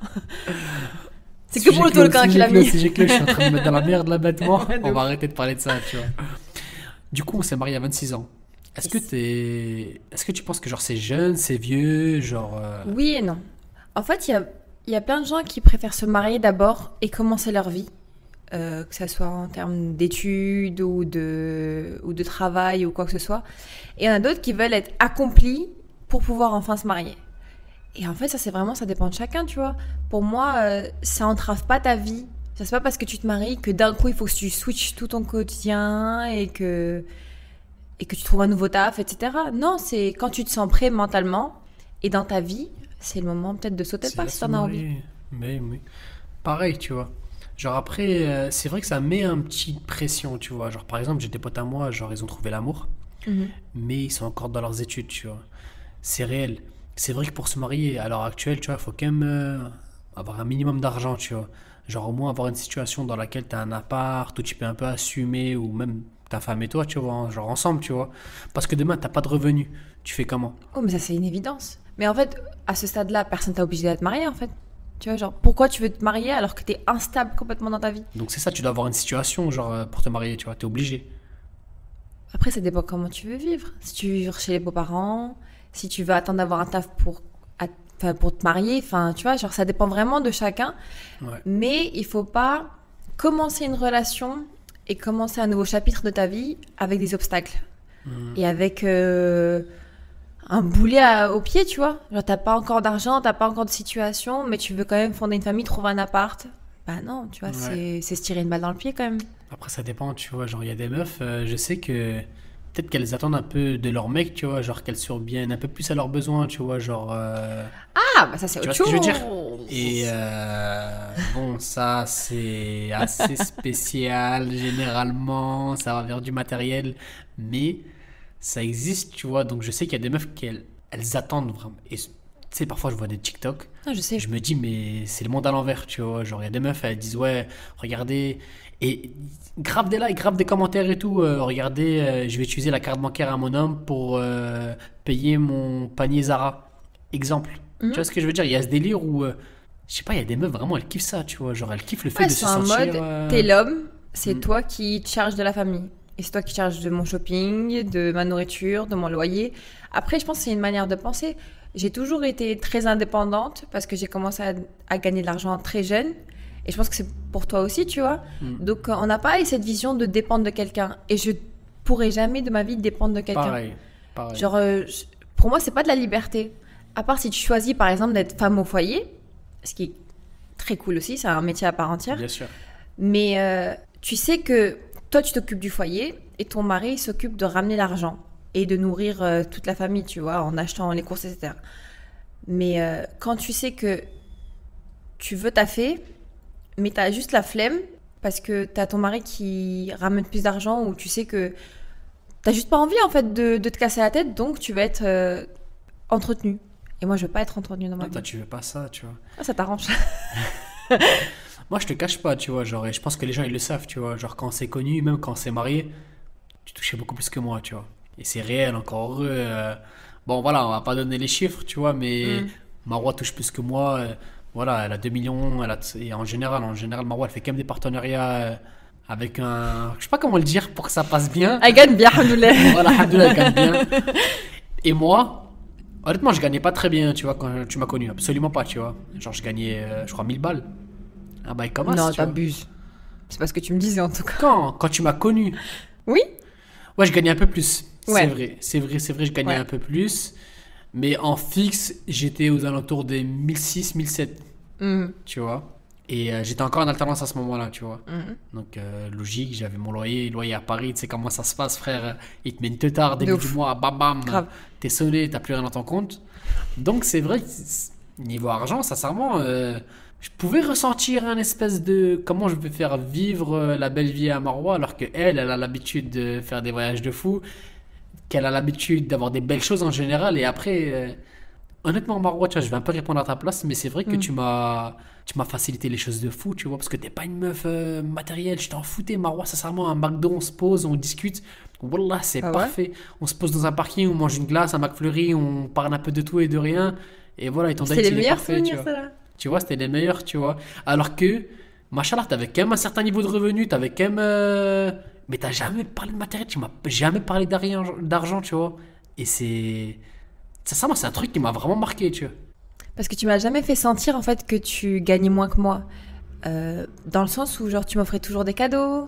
C'est Si que pour j'ai le tolkien si qu'il a j'ai clos, mis. Si j'ai clos, je suis en train de me mettre dans la merde là bêtement. Ouais, de On va ouf. arrêter de parler de ça, tu vois. Du coup, on s'est marié à 26 ans. Yes. Est-ce que tu penses que genre c'est jeune, c'est vieux, genre Oui et non. En fait, il y a plein de gens qui préfèrent se marier d'abord et commencer leur vie. Que ça soit en termes d'études ou de travail ou quoi que ce soit. Et il y en a d'autres qui veulent être accomplis pour pouvoir enfin se marier. Et en fait, ça dépend de chacun, tu vois. Pour moi, ça entrave pas ta vie. Ça c'est pas parce que tu te maries que d'un coup, il faut que tu switches tout ton quotidien et que tu trouves un nouveau taf, etc. Non, c'est quand tu te sens prêt mentalement et dans ta vie, c'est le moment peut-être de sauter le c'est pas là si se t'en as envie. marier. Mais oui. Pareil, tu vois. Genre après, c'est vrai que ça met un petit pression, tu vois. Genre par exemple, j'ai des potes à moi, genre ils ont trouvé l'amour, Mhm. mais ils sont encore dans leurs études, tu vois. C'est réel. C'est vrai que pour se marier à l'heure actuelle, tu vois, il faut quand même avoir un minimum d'argent, tu vois. Genre au moins avoir une situation dans laquelle tu as un appart, où tu peux un peu assumer, ou même ta femme et toi, tu vois, genre ensemble, tu vois. Parce que demain, t'as pas de revenus. Tu fais comment? Oh, mais ça, c'est une évidence. Mais en fait, à ce stade-là, personne t'a obligé d'être marié, en fait. Tu vois, genre, pourquoi tu veux te marier alors que t'es instable complètement dans ta vie? Donc c'est ça, tu dois avoir une situation, genre, pour te marier, tu vois, t'es obligé. Après, ça dépend comment tu veux vivre. Si tu veux vivre chez les beaux-parents, si tu veux attendre d'avoir un taf enfin, pour te marier, enfin, tu vois, genre, ça dépend vraiment de chacun. Ouais. Mais il faut pas commencer une relation et commencer un nouveau chapitre de ta vie avec des obstacles. Et avec un boulet au pied, tu vois. Genre, t'as pas encore d'argent, t'as pas encore de situation, mais tu veux quand même fonder une famille, trouver un appart. Bah non, tu vois, Ouais. c'est se tirer une balle dans le pied quand même. Après, ça dépend, tu vois. Genre, il y a des meufs, je sais que peut-être qu'elles attendent un peu de leur mec, tu vois. Genre, qu'elles surviennent un peu plus à leurs besoins, tu vois. Genre, Ah, bah ça c'est tu autre vois ce que je veux chose. dire? Et bon, ça, c'est assez spécial, généralement. Ça va vers du matériel. Mais ça existe, tu vois. Donc, je sais qu'il y a des meufs qui, elles attendent vraiment. Et tu sais, parfois, je vois des TikTok. Ah, je sais. Je me dis, mais c'est le monde à l'envers, tu vois. Genre, il y a des meufs, elles disent, ouais, regardez. Et grave des likes, grave des commentaires et tout. Regardez, je vais utiliser la carte bancaire à mon homme pour payer mon panier Zara. Exemple. Tu vois ce que je veux dire? Il y a ce délire où, je sais pas, il y a des meufs, vraiment, elles kiffent ça, tu vois. Genre, elles kiffent le fait Ouais, de se c'est en sentir. mode, t'es l'homme, c'est toi qui te charges de la famille. Et c'est toi qui te charges de mon shopping, de ma nourriture, de mon loyer. Après, je pense que c'est une manière de penser. J'ai toujours été très indépendante parce que j'ai commencé à gagner de l'argent très jeune. Et je pense que c'est pour toi aussi, tu vois. Donc, on n'a pas cette vision de dépendre de quelqu'un. Et je pourrais jamais de ma vie dépendre de quelqu'un. Pareil, pareil. Genre, pour moi, c'est pas de la liberté. À part si tu choisis, par exemple, d'être femme au foyer, ce qui est très cool aussi, c'est un métier à part entière. Bien sûr. Mais tu sais que toi, tu t'occupes du foyer et ton mari s'occupe de ramener l'argent et de nourrir toute la famille, tu vois, en achetant les courses, etc. Mais quand tu sais que tu veux taffer, mais t'as juste la flemme parce que t'as ton mari qui ramène plus d'argent ou tu sais que t'as juste pas envie, en fait, de te casser la tête, donc tu vas être entretenu. Et moi, je veux pas être entretenue dans ma Non, vie. toi, tu veux pas ça, tu vois. Ah, ça t'arrange. Moi, je te cache pas, tu vois. Genre, et je pense que les gens, ils le savent, tu vois. Genre, quand c'est connu, même quand c'est marié, tu touchais beaucoup plus que moi, tu vois. Et c'est réel, encore heureux. Bon, voilà, on va pas donner les chiffres, tu vois, mais Marwa touche plus que moi. Voilà, elle a 2 millions. Et en général, Marwa, elle fait quand même des partenariats avec un. Je sais pas comment le dire pour que ça passe bien. Elle gagne bien, alhamdoulilah. Voilà, alhamdoulilah, elle gagne bien. Et moi, honnêtement, je gagnais pas très bien, tu vois, quand tu m'as connu. Absolument pas, tu vois. Genre, je gagnais, je crois, 1000 balles. Un bail comme ça, Non, tu vois. t'abuses. C'est pas ce que tu me disais, en tout cas. Quand tu m'as connu, Oui. ouais, je gagnais un peu plus. Ouais. C'est vrai, je gagnais Ouais. un peu plus. Mais en fixe, j'étais aux alentours des 1006, 1007, Mhm. tu vois. Et j'étais encore en alternance à ce moment-là, tu vois. Mhm. Donc, logique, j'avais mon loyer à Paris, tu sais comment ça se passe, frère. Il te met une teutard De début ouf. du mois, bam bam, Grave. t'es sonné, t'as plus rien dans ton compte. Donc, c'est vrai que niveau argent, sincèrement, je pouvais ressentir un espèce de comment je vais faire vivre la belle vie à Marwa, alors que elle a l'habitude de faire des voyages de fou, qu'elle a l'habitude d'avoir des belles choses en général. Et après, honnêtement, Marwa, tu vois, je vais un peu répondre à ta place, mais c'est vrai que Mm. tu m'as facilité les choses de fou, tu vois, parce que t'es pas une meuf matérielle, je t'en foutais, Marwa, sincèrement, un McDo, on se pose, on discute, Wallah, c'est Ah ouais? parfait. On se pose dans un parking, on mange une glace, un McFlurry, on parle un peu de tout et de rien, et voilà, et ton C'est date, les il est meilleurs parfait, tu souvenirs, vois. ça là. Tu vois, c'était les meilleurs, tu vois. Alors que, machallah, t'avais quand même un certain niveau de revenu, t'avais quand même. Mais t'as jamais parlé de matériel, tu m'as jamais parlé d'argent, tu vois. Et c'est. Ça, moi, c'est un truc qui m'a vraiment marqué, tu vois. Parce que tu m'as jamais fait sentir en fait que tu gagnais moins que moi. Dans le sens où genre tu m'offrais toujours des cadeaux,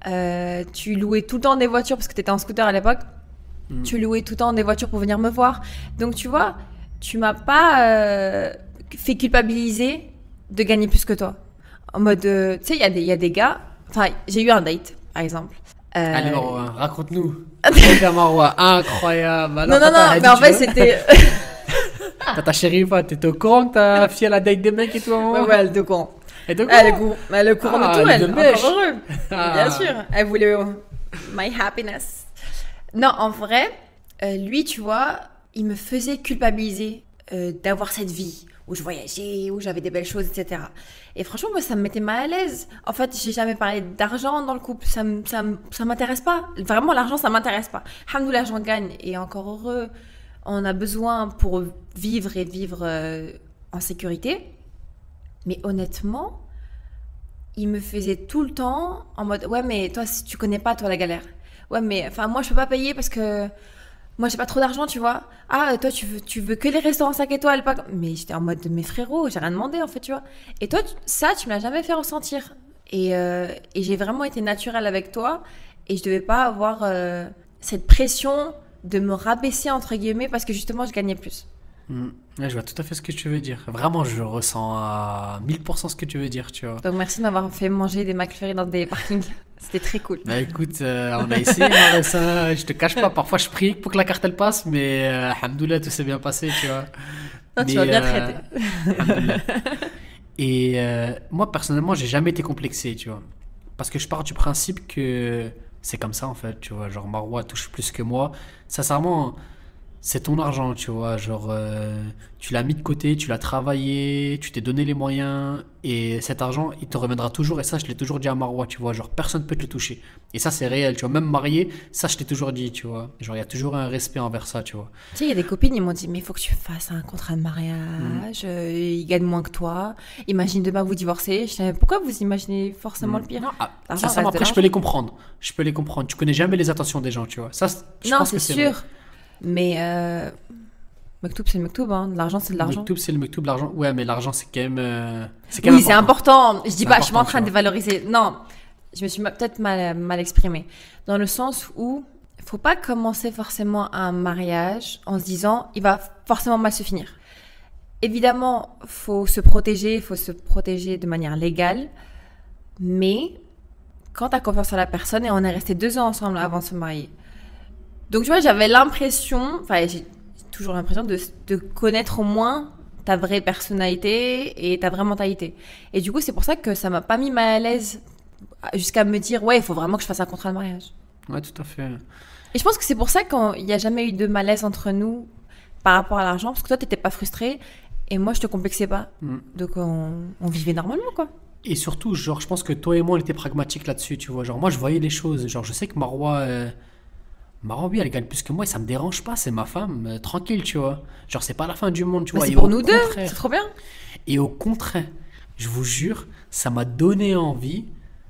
tu louais tout le temps des voitures parce que tu étais en scooter à l'époque. Mm. Tu louais tout le temps des voitures pour venir me voir. Donc tu vois, tu m'as pas fait culpabiliser de gagner plus que toi. En mode, tu sais, il y a des gars. Enfin, j'ai eu un date, par exemple. Allez, Marwa, raconte-nous. Regarde, Marwa, incroyable. Non, Alors, non, non, mais en fait, c'était. T'as ta chérie, t'étais au courant que ta fille à la date des mecs et tout, à un moment Ouais, elle de con. Et donc, Elle est au courant Ah, de tout, elle elle. de mèche. Encore heureux. Ah. Bien sûr. Elle voulait my happiness. Non, en vrai, lui, tu vois, il me faisait culpabiliser d'avoir cette vie où je voyageais, où j'avais des belles choses, etc. Et franchement, moi, ça me mettait mal à l'aise. En fait, j'ai jamais parlé d'argent dans le couple. Ça m'intéresse pas. Vraiment, l'argent, ça m'intéresse pas. Alhamdoulilah, j'en gagne. Et encore heureux, on a besoin pour vivre et vivre en sécurité. Mais honnêtement, il me faisait tout le temps en mode ouais mais toi tu connais pas toi la galère. Ouais mais enfin moi je peux pas payer parce que moi j'ai pas trop d'argent tu vois. Ah toi tu veux que les restaurants 5 étoiles pas. Mais j'étais en mode mes frérots j'ai rien demandé en fait tu vois. Et toi ça tu me l'as jamais fait ressentir. Et j'ai vraiment été naturelle avec toi et je devais pas avoir cette pression de me rabaisser entre guillemets parce que justement je gagnais plus. Ouais, je vois tout à fait ce que tu veux dire. Vraiment, je ressens à 1000% ce que tu veux dire, tu vois. Donc merci de m'avoir fait manger des McFlurry dans des parkings. C'était très cool. Bah écoute, on a essayé, Marissa, je te cache pas, parfois je prie pour que la carte elle passe, mais alhamdoulilah, tout s'est bien passé, tu vois. Non, tu Mais, m'as bien traité. alhamdoulilah. Et moi, personnellement, j'ai jamais été complexé, tu vois. Parce que je pars du principe que c'est comme ça, en fait, tu vois. Genre, Marwa touche plus que moi. Sincèrement, c'est ton argent, tu vois. Genre, tu l'as mis de côté, tu l'as travaillé, tu t'es donné les moyens. Et cet argent, il te reviendra toujours. Et ça, je l'ai toujours dit à Marwa, tu vois. Genre, personne ne peut te le toucher. Et ça, c'est réel, tu vois. Même marié, ça, je t'ai toujours dit, tu vois. Genre, il y a toujours un respect envers ça, tu vois. Tu sais, il y a des copines, ils m'ont dit, mais il faut que tu fasses un contrat de mariage, il gagne moins que toi. Imagine demain vous divorcez. Je sais, pourquoi vous imaginez forcément le pire? Non, L'argent sincèrement, reste de après, je peux l'argent. les comprendre. Je peux les comprendre. Tu connais jamais les intentions des gens, tu vois. Ça, je Non, pense c'est que c'est vrai. sûr. Mais Mektoub, c'est le Mektoub, hein. L'argent, c'est de Le l'argent. mektoub, c'est le mektoub, l'argent. Ouais, mais l'argent, c'est quand même. C'est quand même Oui, c'est important. Je dis C'est pas, je suis pas en important, train de tu vois. dévaloriser. Non, je me suis peut-être mal exprimée. Dans le sens où il faut pas commencer forcément un mariage en se disant il va forcément mal se finir. Évidemment, il faut se protéger de manière légale. Mais quand tu as confiance en la personne, et on est resté 2 ans ensemble avant de se marier. Donc, tu vois, j'avais l'impression, enfin, j'ai toujours l'impression de connaître au moins ta vraie personnalité et ta vraie mentalité. Et du coup, c'est pour ça que ça m'a pas mis mal à l'aise jusqu'à me dire, ouais, il faut vraiment que je fasse un contrat de mariage. Ouais, tout à fait. Et je pense que c'est pour ça qu'il n'y a jamais eu de malaise entre nous par rapport à l'argent, parce que toi, t'étais pas frustré et moi, je te complexais pas. Donc, on vivait normalement, quoi. Et surtout, genre, je pense que toi et moi, on était pragmatiques là-dessus, tu vois. Genre, moi, je voyais les choses. Genre, je sais que Marwa, oui, elle gagne plus que moi et ça me dérange pas, c'est ma femme, tranquille, tu vois. Genre, c'est pas la fin du monde, tu Bah, vois. c'est Et pour au nous deux, contraire- c'est trop bien. Et au contraire, je vous jure, ça m'a donné envie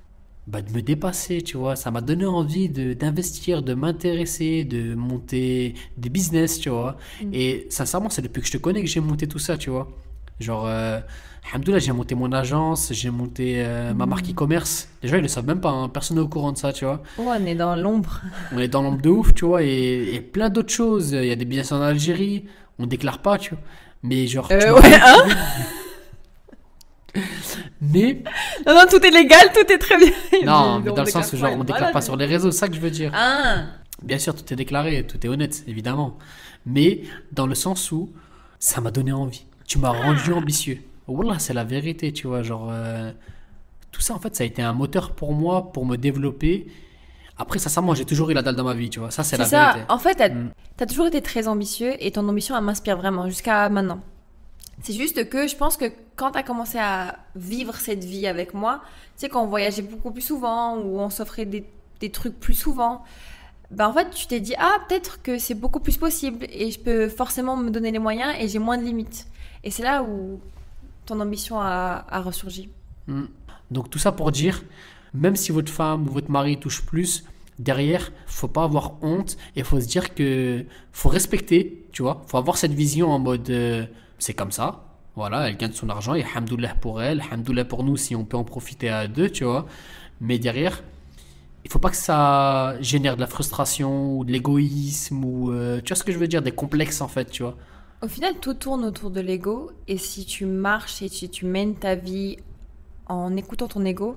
de me dépasser, tu vois. Ça m'a donné envie d'investir, de m'intéresser, de monter des business, tu vois. Et sincèrement, c'est depuis que je te connais que j'ai monté tout ça, tu vois. Genre, alhamdoulilah, j'ai monté mon agence, j'ai monté ma marque e-commerce. Les gens, ils le savent même pas, hein. Personne n'est au courant de ça, tu vois. Oh, on est dans l'ombre. On est dans l'ombre de ouf, tu vois, et plein d'autres choses. Il y a des business en Algérie, on déclare pas, tu vois. Mais genre, tu m'as- Ouais, hein. Mais, Non, non, tout est légal, tout est très bien. non, Mais mais on dans le sens où genre, on déclare déclare pas voilà. sur les réseaux, c'est ça que je veux dire. Ah, Bien sûr, tout est déclaré, tout est honnête, évidemment. Mais dans le sens où ça m'a donné envie. Tu m'as rendu ambitieux. Wallah, c'est la vérité, tu vois. Genre, tout ça, en fait, ça a été un moteur pour moi, pour me développer. Après, sincèrement, j'ai toujours eu la dalle dans ma vie, tu vois. Ça, c'est c'est la ça. vérité. En fait, Mm. t'as toujours été très ambitieux et ton ambition, elle m'inspire vraiment jusqu'à maintenant. C'est juste que je pense que quand t'as commencé à vivre cette vie avec moi, tu sais, quand on voyageait beaucoup plus souvent ou on s'offrait des trucs plus souvent, ben en fait, tu t'es dit, ah, peut-être que c'est beaucoup plus possible et je peux forcément me donner les moyens et j'ai moins de limites. Et c'est là où ton ambition a ressurgi. Mm. Donc, tout ça pour dire, même si votre femme ou votre mari touche plus, derrière, faut pas avoir honte et faut se dire que faut respecter, tu vois. Faut avoir cette vision en mode, c'est comme ça. Voilà, elle gagne son argent et hamdoulah pour elle, hamdoulah pour nous si on peut en profiter à deux, tu vois. Mais derrière, il faut pas que ça génère de la frustration ou de l'égoïsme ou tu vois ce que je veux dire, des complexes en fait, tu vois. Au final, tout tourne autour de l'ego et si tu marches et si tu mènes ta vie en écoutant ton ego,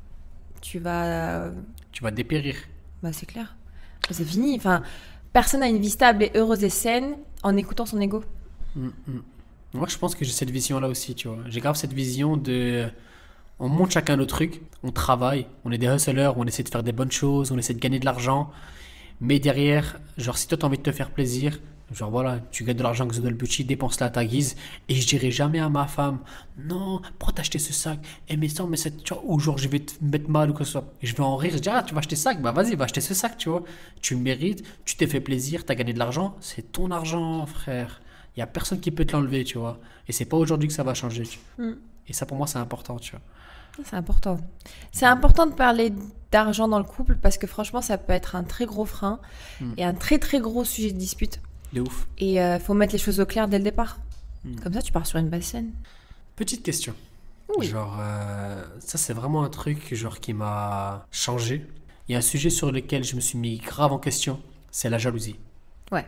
tu vas Tu vas dépérir. bah, c'est clair. C'est fini. Enfin, personne n'a une vie stable et heureuse et saine en écoutant son ego. Mm, mm. Moi, je pense que j'ai cette vision-là aussi, tu vois. J'ai grave cette vision de... On monte chacun nos trucs, on travaille, on est des hustlers, on essaie de faire des bonnes choses, on essaie de gagner de l'argent. Mais derrière, genre, si toi, t'as envie de te faire plaisir, genre, voilà, tu gagnes de l'argent avec Zodol Beauty, dépense-la à ta guise. Et je dirai jamais à ma femme, non, pourquoi t'as acheté ce sac? Eh, mais ça, mais cette... tu vois, ou genre, je vais te mettre mal ou quoi que ce soit. Et je vais en rire, je dis, ah, tu vas acheter ce sac? Bah, vas-y, va acheter ce sac, tu vois. Tu le mérites, tu t'es fait plaisir, t'as gagné de l'argent, c'est ton argent, frère. Il y a personne qui peut te l'enlever, tu vois. Et c'est pas aujourd'hui que ça va changer. Mm. Et ça, pour moi, c'est important, tu vois. C'est important. C'est important de parler d'argent dans le couple parce que franchement, ça peut être un très gros frein Mm. et un très très gros sujet de dispute. De ouf. Et faut mettre les choses au clair dès le départ. Mm. Comme ça, tu pars sur une base saine. Petite question. Oui. Genre, ça, c'est vraiment un truc genre, qui m'a changé. Il y a un sujet sur lequel je me suis mis grave en question. C'est la jalousie. Ouais.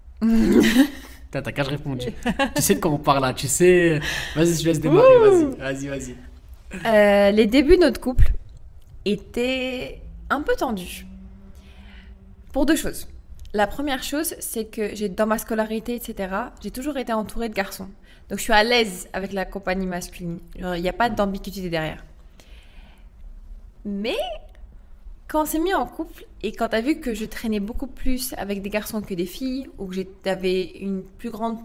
T'as qu'à répondu. Tu sais de quoi on parle là, tu sais. Vas-y, je laisse démarrer, vas-y. Les débuts de notre couple étaient un peu tendus. Pour deux choses. La première chose, c'est que dans ma scolarité, etc., j'ai toujours été entourée de garçons. Donc je suis à l'aise avec la compagnie masculine. Il n'y a pas d'ambiguïté derrière. Mais quand on s'est mis en couple et quand tu as vu que je traînais beaucoup plus avec des garçons que des filles, ou que j'avais une plus grande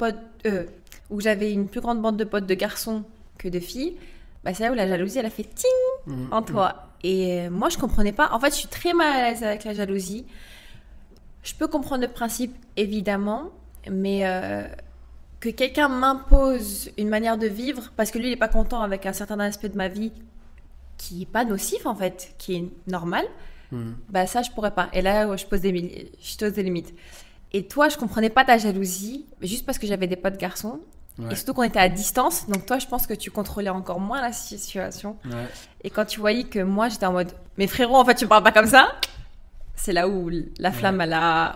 ou j'avais une plus grande bande de potes de garçons que de filles, bah c'est là où la jalousie, elle a fait ting en toi. Et moi, je comprenais pas. En fait, je suis très mal à l'aise avec la jalousie. Je peux comprendre le principe, évidemment, mais que quelqu'un m'impose une manière de vivre parce que lui, il n'est pas content avec un certain aspect de ma vie qui n'est pas nocif, en fait, qui est normal, bah ça, je pourrais pas. Et là, je pose des limites. Et toi, je comprenais pas ta jalousie, juste parce que j'avais des potes garçons. Ouais. Et surtout qu'on était à distance. Donc toi, je pense que tu contrôlais encore moins la situation. Ouais. Et quand tu voyais que moi, j'étais en mode, mais frérot, en fait, tu me parles pas comme ça. C'est là où la flamme, elle a...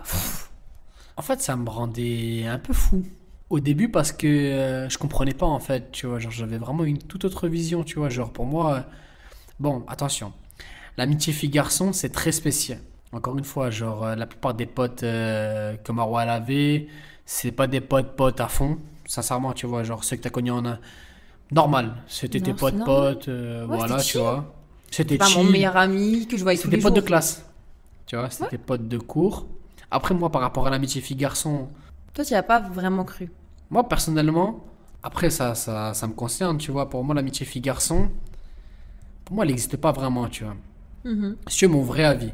En fait, ça me rendait un peu fou. Au début, parce que je comprenais pas, en fait, tu vois. Genre, j'avais vraiment une toute autre vision, tu vois. Genre, pour moi... Bon, attention. L'amitié fille-garçon, c'est très spécial. Encore une fois, genre, la plupart des potes que Marwa elle avait, c'est pas des potes à fond. Sincèrement, tu vois, genre, ceux que t'as connus en un... Normal. C'était Non, tes c'est potes, normal. voilà, c'était tu chill. vois. C'était Pas mon chill. meilleur ami que je voyais tous C'était les des potes jours. de classe. Tu vois, c'était des potes de cours. Après, moi, par rapport à l'amitié fille-garçon, Toi, tu n'y as pas vraiment cru. moi, personnellement, après, ça me concerne, tu vois. Pour moi, l'amitié fille-garçon, pour moi, elle n'existe pas vraiment, tu vois. Mhm. C'est mon vrai avis.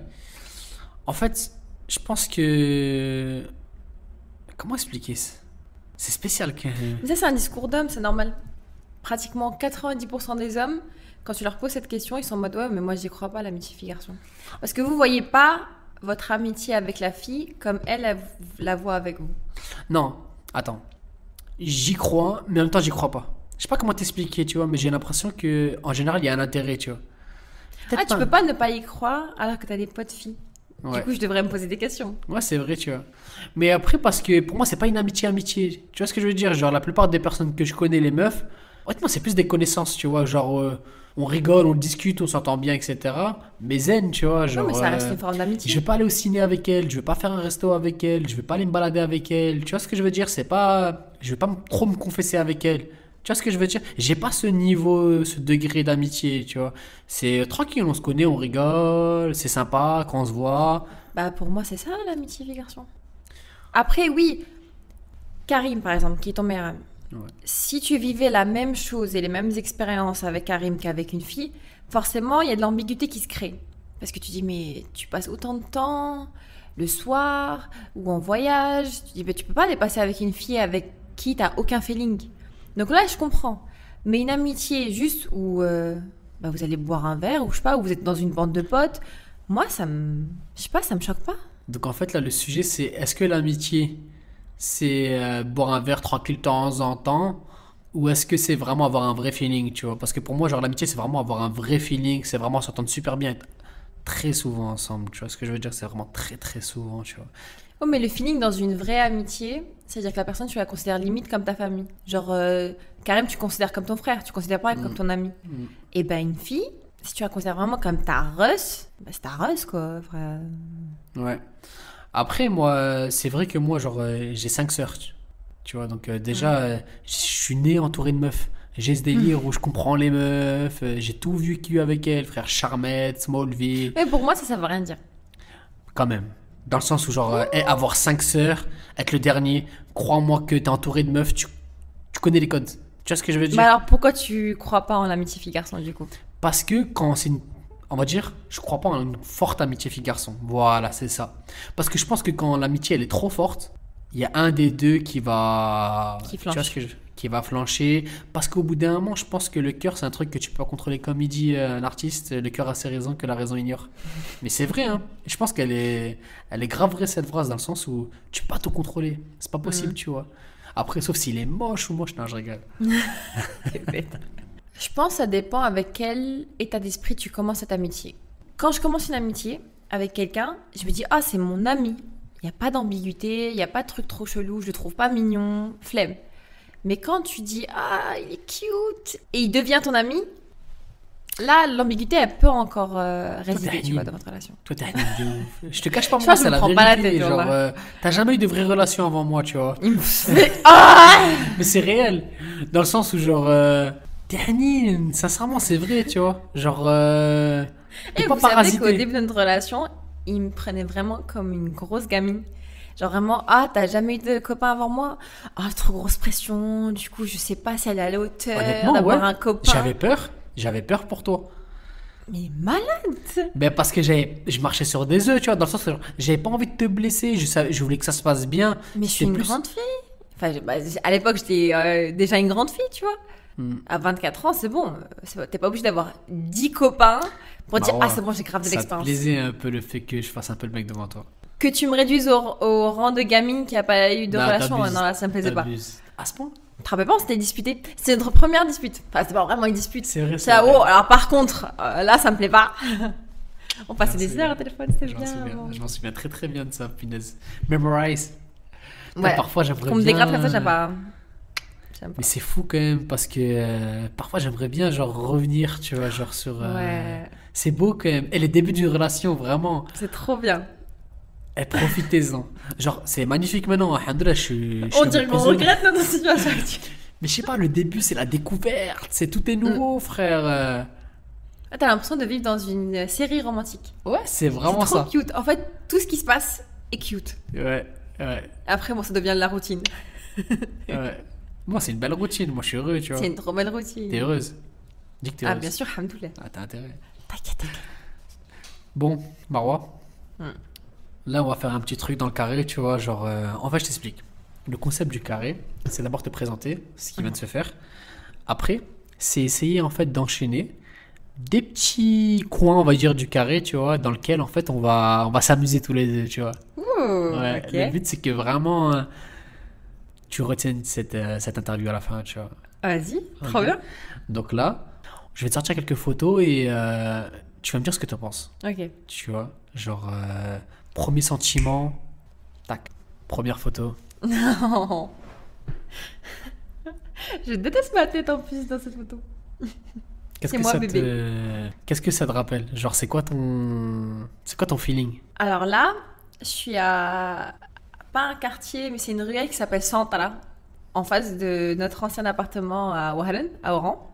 En fait, je pense que... Comment expliquer ça? C'est spécial que... Mais ça, c'est un discours d'homme, c'est normal. Pratiquement 90% des hommes, quand tu leur poses cette question, ils sont en mode ouais, mais moi, j'y crois pas, l'amitié fille-garçon. Parce que vous voyez pas votre amitié avec la fille comme elle la voit avec vous. Non, attends. J'y crois, mais en même temps, j'y crois pas. Je sais pas comment t'expliquer, tu vois, mais j'ai l'impression que en général, il y a un intérêt, tu vois. Ah, tu peux pas ne pas y croire alors que t'as des potes filles. Ouais. Du coup, je devrais me poser des questions. Ouais, c'est vrai, tu vois. Mais après, parce que pour moi, c'est pas une amitié. Tu vois ce que je veux dire? Genre, la plupart des personnes que je connais, les meufs, Honnêtement, c'est plus des connaissances, tu vois. Genre, on rigole, on discute, on s'entend bien, etc. Mais zen, tu vois. Non, Genre, mais ça reste une forme je d'amitié. vais pas aller au ciné avec elle, je vais pas faire un resto avec elle, je vais pas aller me balader avec elle. Tu vois ce que je veux dire? C'est pas. Je vais pas trop me confesser avec elle. Tu vois ce que je veux dire? J'ai pas ce niveau, ce degré d'amitié, tu vois. C'est tranquille, on se connaît, on rigole, c'est sympa quand on se voit. Bah, pour moi, c'est ça l'amitié vie garçon. Après, oui, Karim, par exemple, qui est ton meilleur ami. Ouais. Si tu vivais la même chose et les mêmes expériences avec Karim qu'avec une fille, forcément, il y a de l'ambiguïté qui se crée. Parce que tu dis, mais tu passes autant de temps le soir ou en voyage. Tu dis, mais tu peux pas les passer avec une fille avec qui t'as aucun feeling. Donc là, je comprends. Mais une amitié juste où bah, vous allez boire un verre ou je sais pas, où vous êtes dans une bande de potes, moi, je sais pas, ça me choque pas. Donc en fait, là, le sujet, c'est est-ce que l'amitié, c'est boire un verre tranquille de temps en temps, ou est-ce que c'est vraiment avoir un vrai feeling, tu vois? Parce que pour moi, genre, l'amitié, c'est vraiment avoir un vrai feeling, c'est vraiment s'entendre super bien, être très souvent ensemble, tu vois ce que je veux dire? C'est vraiment très très souvent, tu vois. Oh, mais le feeling dans une vraie amitié, c'est-à-dire que la personne, tu la considères limite comme ta famille. Genre, Karim, tu considères comme ton frère, tu considères pas comme ton ami. Mm. Et ben, une fille, si tu la considères vraiment comme ta Russ, bah, c'est ta Russ, quoi, frère. Ouais. Après, moi, c'est vrai que moi, genre, j'ai 5 sœurs, tu vois, donc déjà, je suis né entouré de meufs. J'ai ce délire où je comprends les meufs, j'ai tout vécu avec elles, frère Charmette, Smallville, Mais pour moi, ça veut rien dire. quand même. Dans le sens où, genre, avoir 5 sœurs, être le dernier, crois-moi que t'es entouré de meufs, tu connais les codes. Tu vois ce que je veux dire? Bah alors, pourquoi tu crois pas en l'amitié fille-garçon, du coup? Parce que quand c'est une. On va dire, je crois pas en une forte amitié fille-garçon. Voilà, c'est ça. Parce que je pense que quand l'amitié elle est trop forte, il y a un des deux qui va. Qui Tu vois flanche. ce que qui va flancher. Parce qu'au bout d'un moment, je pense que le cœur, c'est un truc que tu peux pas contrôler. Comme il dit un artiste, le cœur a ses raisons que la raison ignore. Mais c'est vrai, hein. Je pense elle est grave vraie cette phrase, dans le sens où tu peux pas tout contrôler. C'est pas possible, tu vois. Après, sauf s'il est moche ou moche, non, je rigole. C'est bête. Je pense que ça dépend avec quel état d'esprit tu commences cette amitié. Quand je commence une amitié avec quelqu'un, je me dis, ah, c'est mon ami. Il n'y a pas d'ambiguïté, il n'y a pas de truc trop chelou, je le trouve pas mignon, flemme. Mais quand tu dis, ah, il est cute, et il devient ton ami, là, l'ambiguïté, elle peut encore résider, tu vois, dans votre relation. Toi, t'es un de ouf. Je te cache pas, Je moi, pense que c'est je me la prends vérité. pas la tête, genre, genre. t'as jamais eu de vraie relation avant moi, tu vois. Il me fait, ah! Mais c'est réel. Dans le sens où, genre, Dernier, sincèrement, c'est vrai, tu vois. Genre, t'es Et pas vous savez qu'au parasité. début de notre relation, il me prenait vraiment comme une grosse gamine. Genre vraiment, ah, t'as jamais eu de copain avant moi? Ah, trop grosse pression, du coup, je sais pas si elle est à la hauteur Honnêtement, d'avoir ouais. un copain. J'avais peur. J'avais peur pour toi. Mais malade! Ben parce que je marchais sur des œufs, tu vois, dans le sens où genre, j'avais pas envie de te blesser, je voulais que ça se passe bien. Mais je suis C'était une plus- grande fille. Enfin, bah, à l'époque, j'étais déjà une grande fille, tu vois. Hmm. À 24 ans, c'est bon. T'es pas obligé d'avoir 10 copains pour dire, Marwa, ah, c'est bon, j'ai grave de Ça te l'expérience. plaisait un peu le fait que je fasse un peu le mec devant toi. Que tu me réduises au rang de gamine qui a pas eu de Non, relation, t'abuses. non, là, ça me plaisait pas. T'abuses. À ce point? Tu te rappelles pas, on s'était disputé. C'est notre première dispute. Enfin, c'était pas vraiment une dispute. C'est vrai, C'est ah, vrai. oh, alors par contre, là, ça me plaît pas. On passait Non, des c'est heures bien. au téléphone, c'était Je m'en bien. souviens. avant. Je m'en souviens très très bien de ça, punaise. Memorize. Ouais. Parfois, j'aimerais Qu'on me bien. dégrade comme ça, j'aime pas. J'aime pas. Mais c'est fou quand même parce que parfois j'aimerais bien genre revenir, tu vois, genre sur. Ouais. C'est beau quand même. Et les débuts d'une relation, vraiment. C'est trop bien. Et profitez-en. Genre, c'est magnifique maintenant. Alhamdoulilah, je On suis dirait qu'on prisonnier. regrette notre situation actuelle. Mais je sais pas, le début, c'est la découverte. C'est tout est nouveau, frère. Ah, t'as l'impression de vivre dans une série romantique. Ouais, c'est C'est vraiment trop ça. cute. En fait, tout ce qui se passe est cute. Ouais, ouais, Après, bon, ça devient de la routine. ouais. Moi, c'est une belle routine. Moi, je suis heureux, tu vois. C'est une trop belle routine. T'es heureuse. Dis que t'es Ah, heureuse. bien sûr, hamdoulilah. Ah, t'as intérêt. T'inquiète, t'inquiète. Bon, Marwa. Hmm. Là, on va faire un petit truc dans le carré, tu vois. Genre, en fait, je t'explique. Le concept du carré, c'est d'abord te présenter ce qui vient de se faire. Après, c'est essayer en fait d'enchaîner des petits coins, on va dire, du carré, tu vois, dans lequel en fait on va s'amuser tous les deux, tu vois. Ouh, Ouais, ok. le but c'est que vraiment tu retiennes cette interview à la fin, tu vois. Vas-y, trop Ok. bien. Donc là, je vais te sortir quelques photos et tu vas me dire ce que tu en penses, Ok. tu vois. Genre, premier sentiment, tac, première photo. Je déteste ma tête en plus dans cette photo. Qu'est-ce C'est que moi, ça bébé. Qu'est-ce que ça te rappelle? Genre, c'est quoi ton feeling? Alors là, je suis à pas un quartier, mais c'est une ruelle qui s'appelle Santala, en face de notre ancien appartement à Ouaran, à Oran.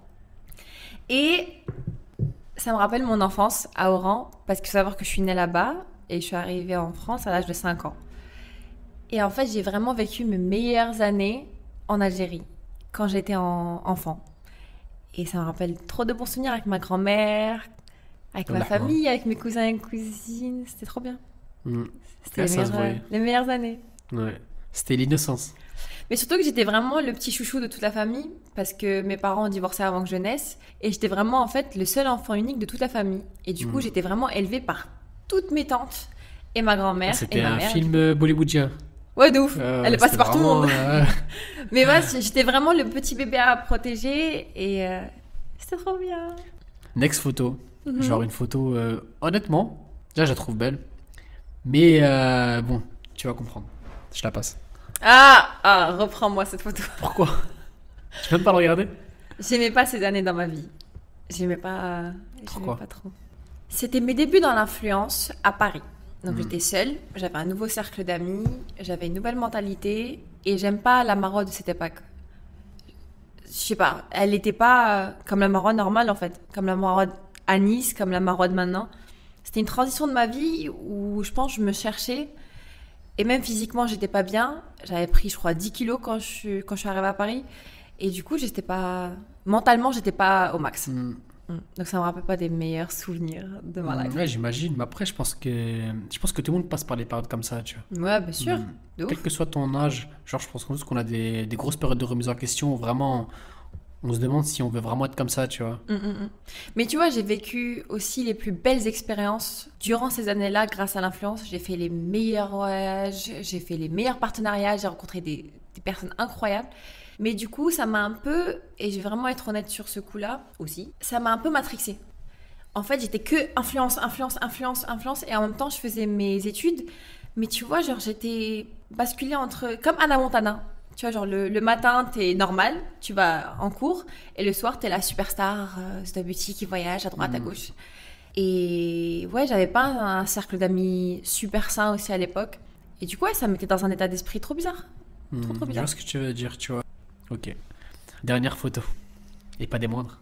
Et ça me rappelle mon enfance à Oran, parce qu'il faut savoir que je suis née là-bas et je suis arrivée en France à l'âge de 5 ans. Et en fait, j'ai vraiment vécu mes meilleures années en Algérie, quand j'étais enfant. Et ça me rappelle trop de bons souvenirs avec ma grand-mère, avec ma Wallah, famille, avec mes cousins et cousines. C'était trop bien. Hmm. C'était Ouais, ça se voyait. les meilleures années. Ouais. C'était l'innocence. Mais surtout que j'étais vraiment le petit chouchou de toute la famille, parce que mes parents ont divorcé avant que je naisse. Et j'étais vraiment, en fait, le seul enfant unique de toute la famille. Et du coup, j'étais vraiment élevée par toutes mes tantes et ma Ah, grand-mère et c'était ma un mère. film bollywoodien. Ouais, de ouf. Elle est passée C'était par tout le monde. vraiment, Mais ouais, j'étais vraiment le petit bébé à protéger et c'était trop bien. Next photo. Mhm. Genre une photo, honnêtement, déjà je la trouve belle. Mais bon, tu vas comprendre. Je la passe. Reprends-moi cette photo. Pourquoi? Tu peux même pas le regarder? J'aimais pas ces années dans ma vie. J'aimais pas Pourquoi? trop. C'était mes débuts dans l'influence à Paris. Donc Mhm. j'étais seule, j'avais un nouveau cercle d'amis, j'avais une nouvelle mentalité et j'aime pas la Maro de cette époque. Je sais pas, elle n'était pas comme la Maro normale en fait, comme la Maro à Nice, comme la Maro de maintenant. C'était une transition de ma vie où je pense que je me cherchais et même physiquement j'étais pas bien. J'avais pris je crois 10 kilos quand je suis arrivée à Paris et du coup j'étais pas mentalement j'étais pas au max. Hmm. Donc ça me rappelle pas des meilleurs souvenirs de ma life. Ouais, j'imagine. Mais après, je pense que tout le monde passe par des périodes comme ça, tu vois. Ouais, bien sûr. De ouf. Quel que soit ton âge, genre, je pense qu'on a des grosses périodes de remise en question. Où vraiment, on se demande si on veut vraiment être comme ça, tu vois. Mais tu vois, j'ai vécu aussi les plus belles expériences durant ces années-là grâce à l'influence. J'ai fait les meilleurs voyages, j'ai fait les meilleurs partenariats, j'ai rencontré des personnes incroyables. Mais du coup, ça m'a un peu, et je vais vraiment être honnête sur ce coup-là aussi, ça m'a un peu matrixée. En fait, j'étais que influence, influence, influence, influence, et en même temps, je faisais mes études. Mais tu vois, genre, j'étais basculée entre, comme Anna Montana. Tu vois, genre, le matin, t'es normal, tu vas en cours, et le soir, t'es la superstar de boutique qui voyage à droite, à gauche. Et ouais, j'avais pas un cercle d'amis super sain aussi à l'époque. Et du coup, ouais, ça me mettait dans un état d'esprit trop bizarre. Trop Je bizarre. vois ce que tu veux dire, tu vois. Ok. Dernière photo. Et pas des moindres.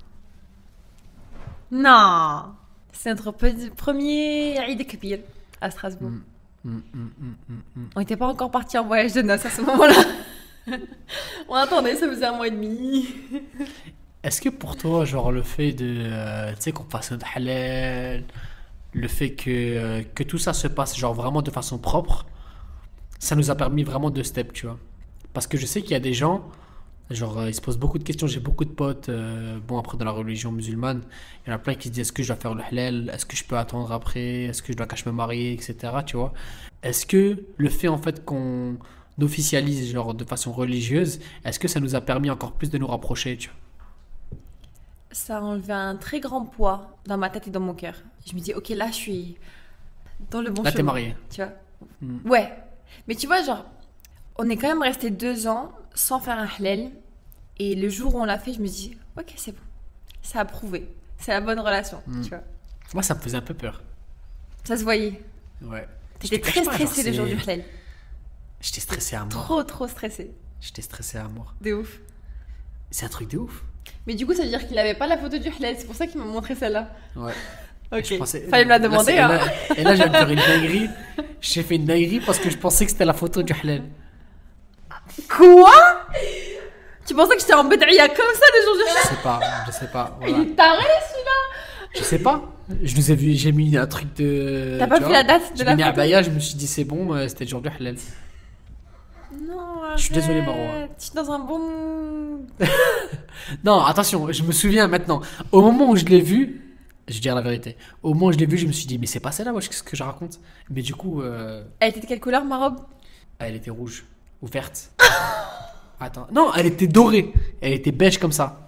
Non, c'est notre premier Eid Kbir à Strasbourg. On n'était pas encore parti en voyage de noces à ce moment-là. On attendait, ça faisait 1 mois et demi. Est-ce que pour toi, genre, le fait de. Tu sais, qu'on fasse notre halal, le fait que tout ça se passe, genre, vraiment de façon propre, ça nous a permis vraiment de step, tu vois. Parce que je sais qu'il y a des gens, genre, ils se posent beaucoup de questions. J'ai beaucoup de potes, bon, après, dans la religion musulmane, il y en a plein qui se disent est-ce que je dois faire le halal, est-ce que je peux attendre après, est-ce que je dois quand je me marier, etc. Tu vois. Est-ce que le fait, en fait, qu'on officialise, genre, de façon religieuse, est-ce que ça nous a permis encore plus de nous rapprocher, tu vois? Ça a enlevé un très grand poids dans ma tête et dans mon cœur. Je me dis, ok, là, je suis dans le bon Là, chemin. t'es marié. Tu vois. Ouais. Mais tu vois, genre, on est quand même resté 2 ans sans faire un halal. Et le jour où on l'a fait, je me dis, ok, c'est bon. Ça a prouvé. C'est la bonne relation, tu vois. Moi, ça me faisait un peu peur. Ça se voyait. Ouais. T'étais Je te cache très pas, genre, stressé le jour du halal. J'étais stressé à mort. Trop stressé. J'étais stressé à mort. De ouf. C'est un truc de ouf. Mais du coup, ça veut dire qu'il avait pas la photo du halal. C'est pour ça qu'il m'a montré celle-là. Ouais. Ok. Je pensais- Fallait me la demander, là, hein. et là, j'ai fait une dinguerie. J'ai fait une dinguerie parce que je pensais que c'était la photo du halal. Quoi? Tu pensais que j'étais en bédria comme ça le jour du halal? Je sais pas. Il Voilà. est taré celui-là. Je sais pas. Je nous ai vu, j'ai mis un truc de. T'as pas tu vu vois, la date de j'ai la mis un photo? abaya, je me suis dit c'est bon, c'était le jour du halal. Non, Je suis désolé, arrête. Marwa. Je suis dans un bon mood. Non, attention, je me souviens maintenant. Au moment où je l'ai vu, je vais dire la vérité. Au moment où je l'ai vu, je me suis dit mais c'est pas celle-là, wesh, qu'est-ce que je raconte? Mais du coup, Elle était de quelle couleur, ma robe? elle était rouge ou verte. Attends, non, elle était dorée. Elle était beige comme ça.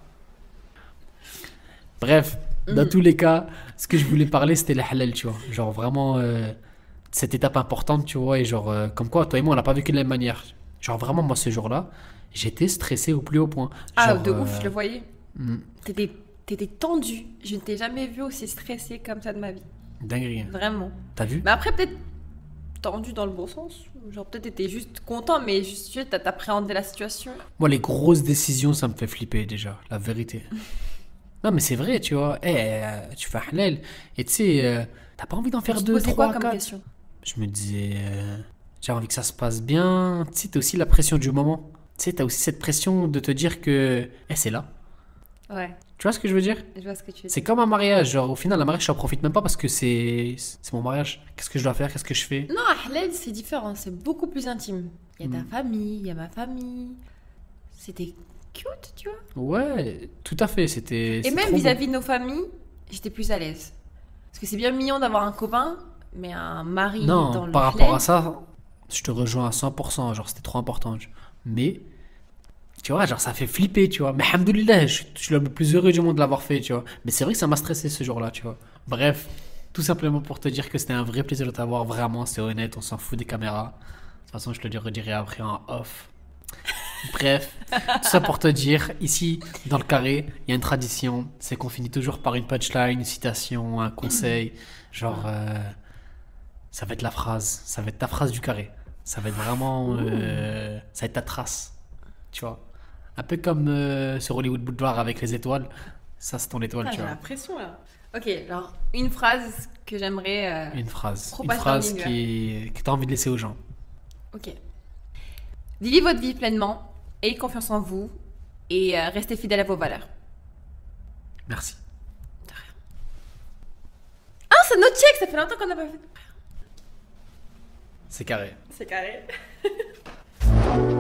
Bref, dans tous les cas, ce que je voulais parler, c'était le halal, tu vois. Genre vraiment, cette étape importante, tu vois. Et genre, comme quoi, toi et moi, on l'a pas vécu de la même manière. Genre vraiment, moi, ce jour-là, j'étais stressé au plus haut point. Ah, Genre, de ouf, je le voyais. hmm, T'étais tendu. Je ne t'ai jamais vu aussi stressé comme ça de ma vie. dinguerie. Vraiment. T'as vu? Mais après, peut-être tendu dans le bon sens. Genre, peut-être t'étais juste content, mais juste t'appréhendais la situation. Moi, les grosses décisions, ça me fait flipper déjà, la vérité. Non, mais c'est vrai, tu vois. Tu fais halal. Et tu sais, t'as pas envie d'en faire Tu te deux, posais quoi trois, comme quatre. question? Je me disais, j'ai envie que ça se passe bien. Tu sais, t'as aussi la pression du moment. Tu sais, t'as aussi cette pression de te dire que, c'est là. Ouais, Tu vois ce que je veux dire? je vois ce que tu veux C'est dire. comme un mariage. Genre, au final, un mariage, je n'en profite même pas parce que c'est mon mariage. Qu'est-ce que je dois faire? Qu'est-ce que je fais? Non, halal, c'est différent. C'est beaucoup plus intime. Il y a ta famille, il y a ma famille. C'était cute, tu vois. Ouais, tout à fait. C'était. Et c'est même trop beau. vis-à-vis de nos familles, j'étais plus à l'aise. Parce que c'est bien mignon d'avoir un copain, mais un mari dans Non, le par rapport à halal, ça, je te rejoins à 100%. Genre, c'était trop important. Mais, tu vois, genre, ça fait flipper, tu vois. Mais, alhamdoulilah, je suis le plus heureux du monde de l'avoir fait, tu vois. Mais c'est vrai que ça m'a stressé ce jour-là, tu vois. Bref, tout simplement pour te dire que c'était un vrai plaisir de t'avoir. Vraiment, c'est honnête, on s'en fout des caméras. De toute façon, je te le redirai après en off. Bref, tout ça pour te dire, ici, dans le carré, il y a une tradition, c'est qu'on finit toujours par une punchline, une citation, un conseil. Genre, ça va être la phrase, ça va être ta phrase du carré. Ça va être vraiment, ça va être ta trace, tu vois. Un peu comme sur Hollywood Boulevard avec les étoiles. Ça, c'est ton étoile, Ah, tu j'ai vois. l'impression là. Ok, alors une phrase que j'aimerais. Une phrase. Trop Une pas phrase standing, que tu as envie de laisser aux gens. Ok. Vivez votre vie pleinement, ayez confiance en vous et restez fidèle à vos valeurs. Merci. Ah, c'est notre check, ça fait longtemps qu'on n'a pas fait. C'est carré. C'est carré.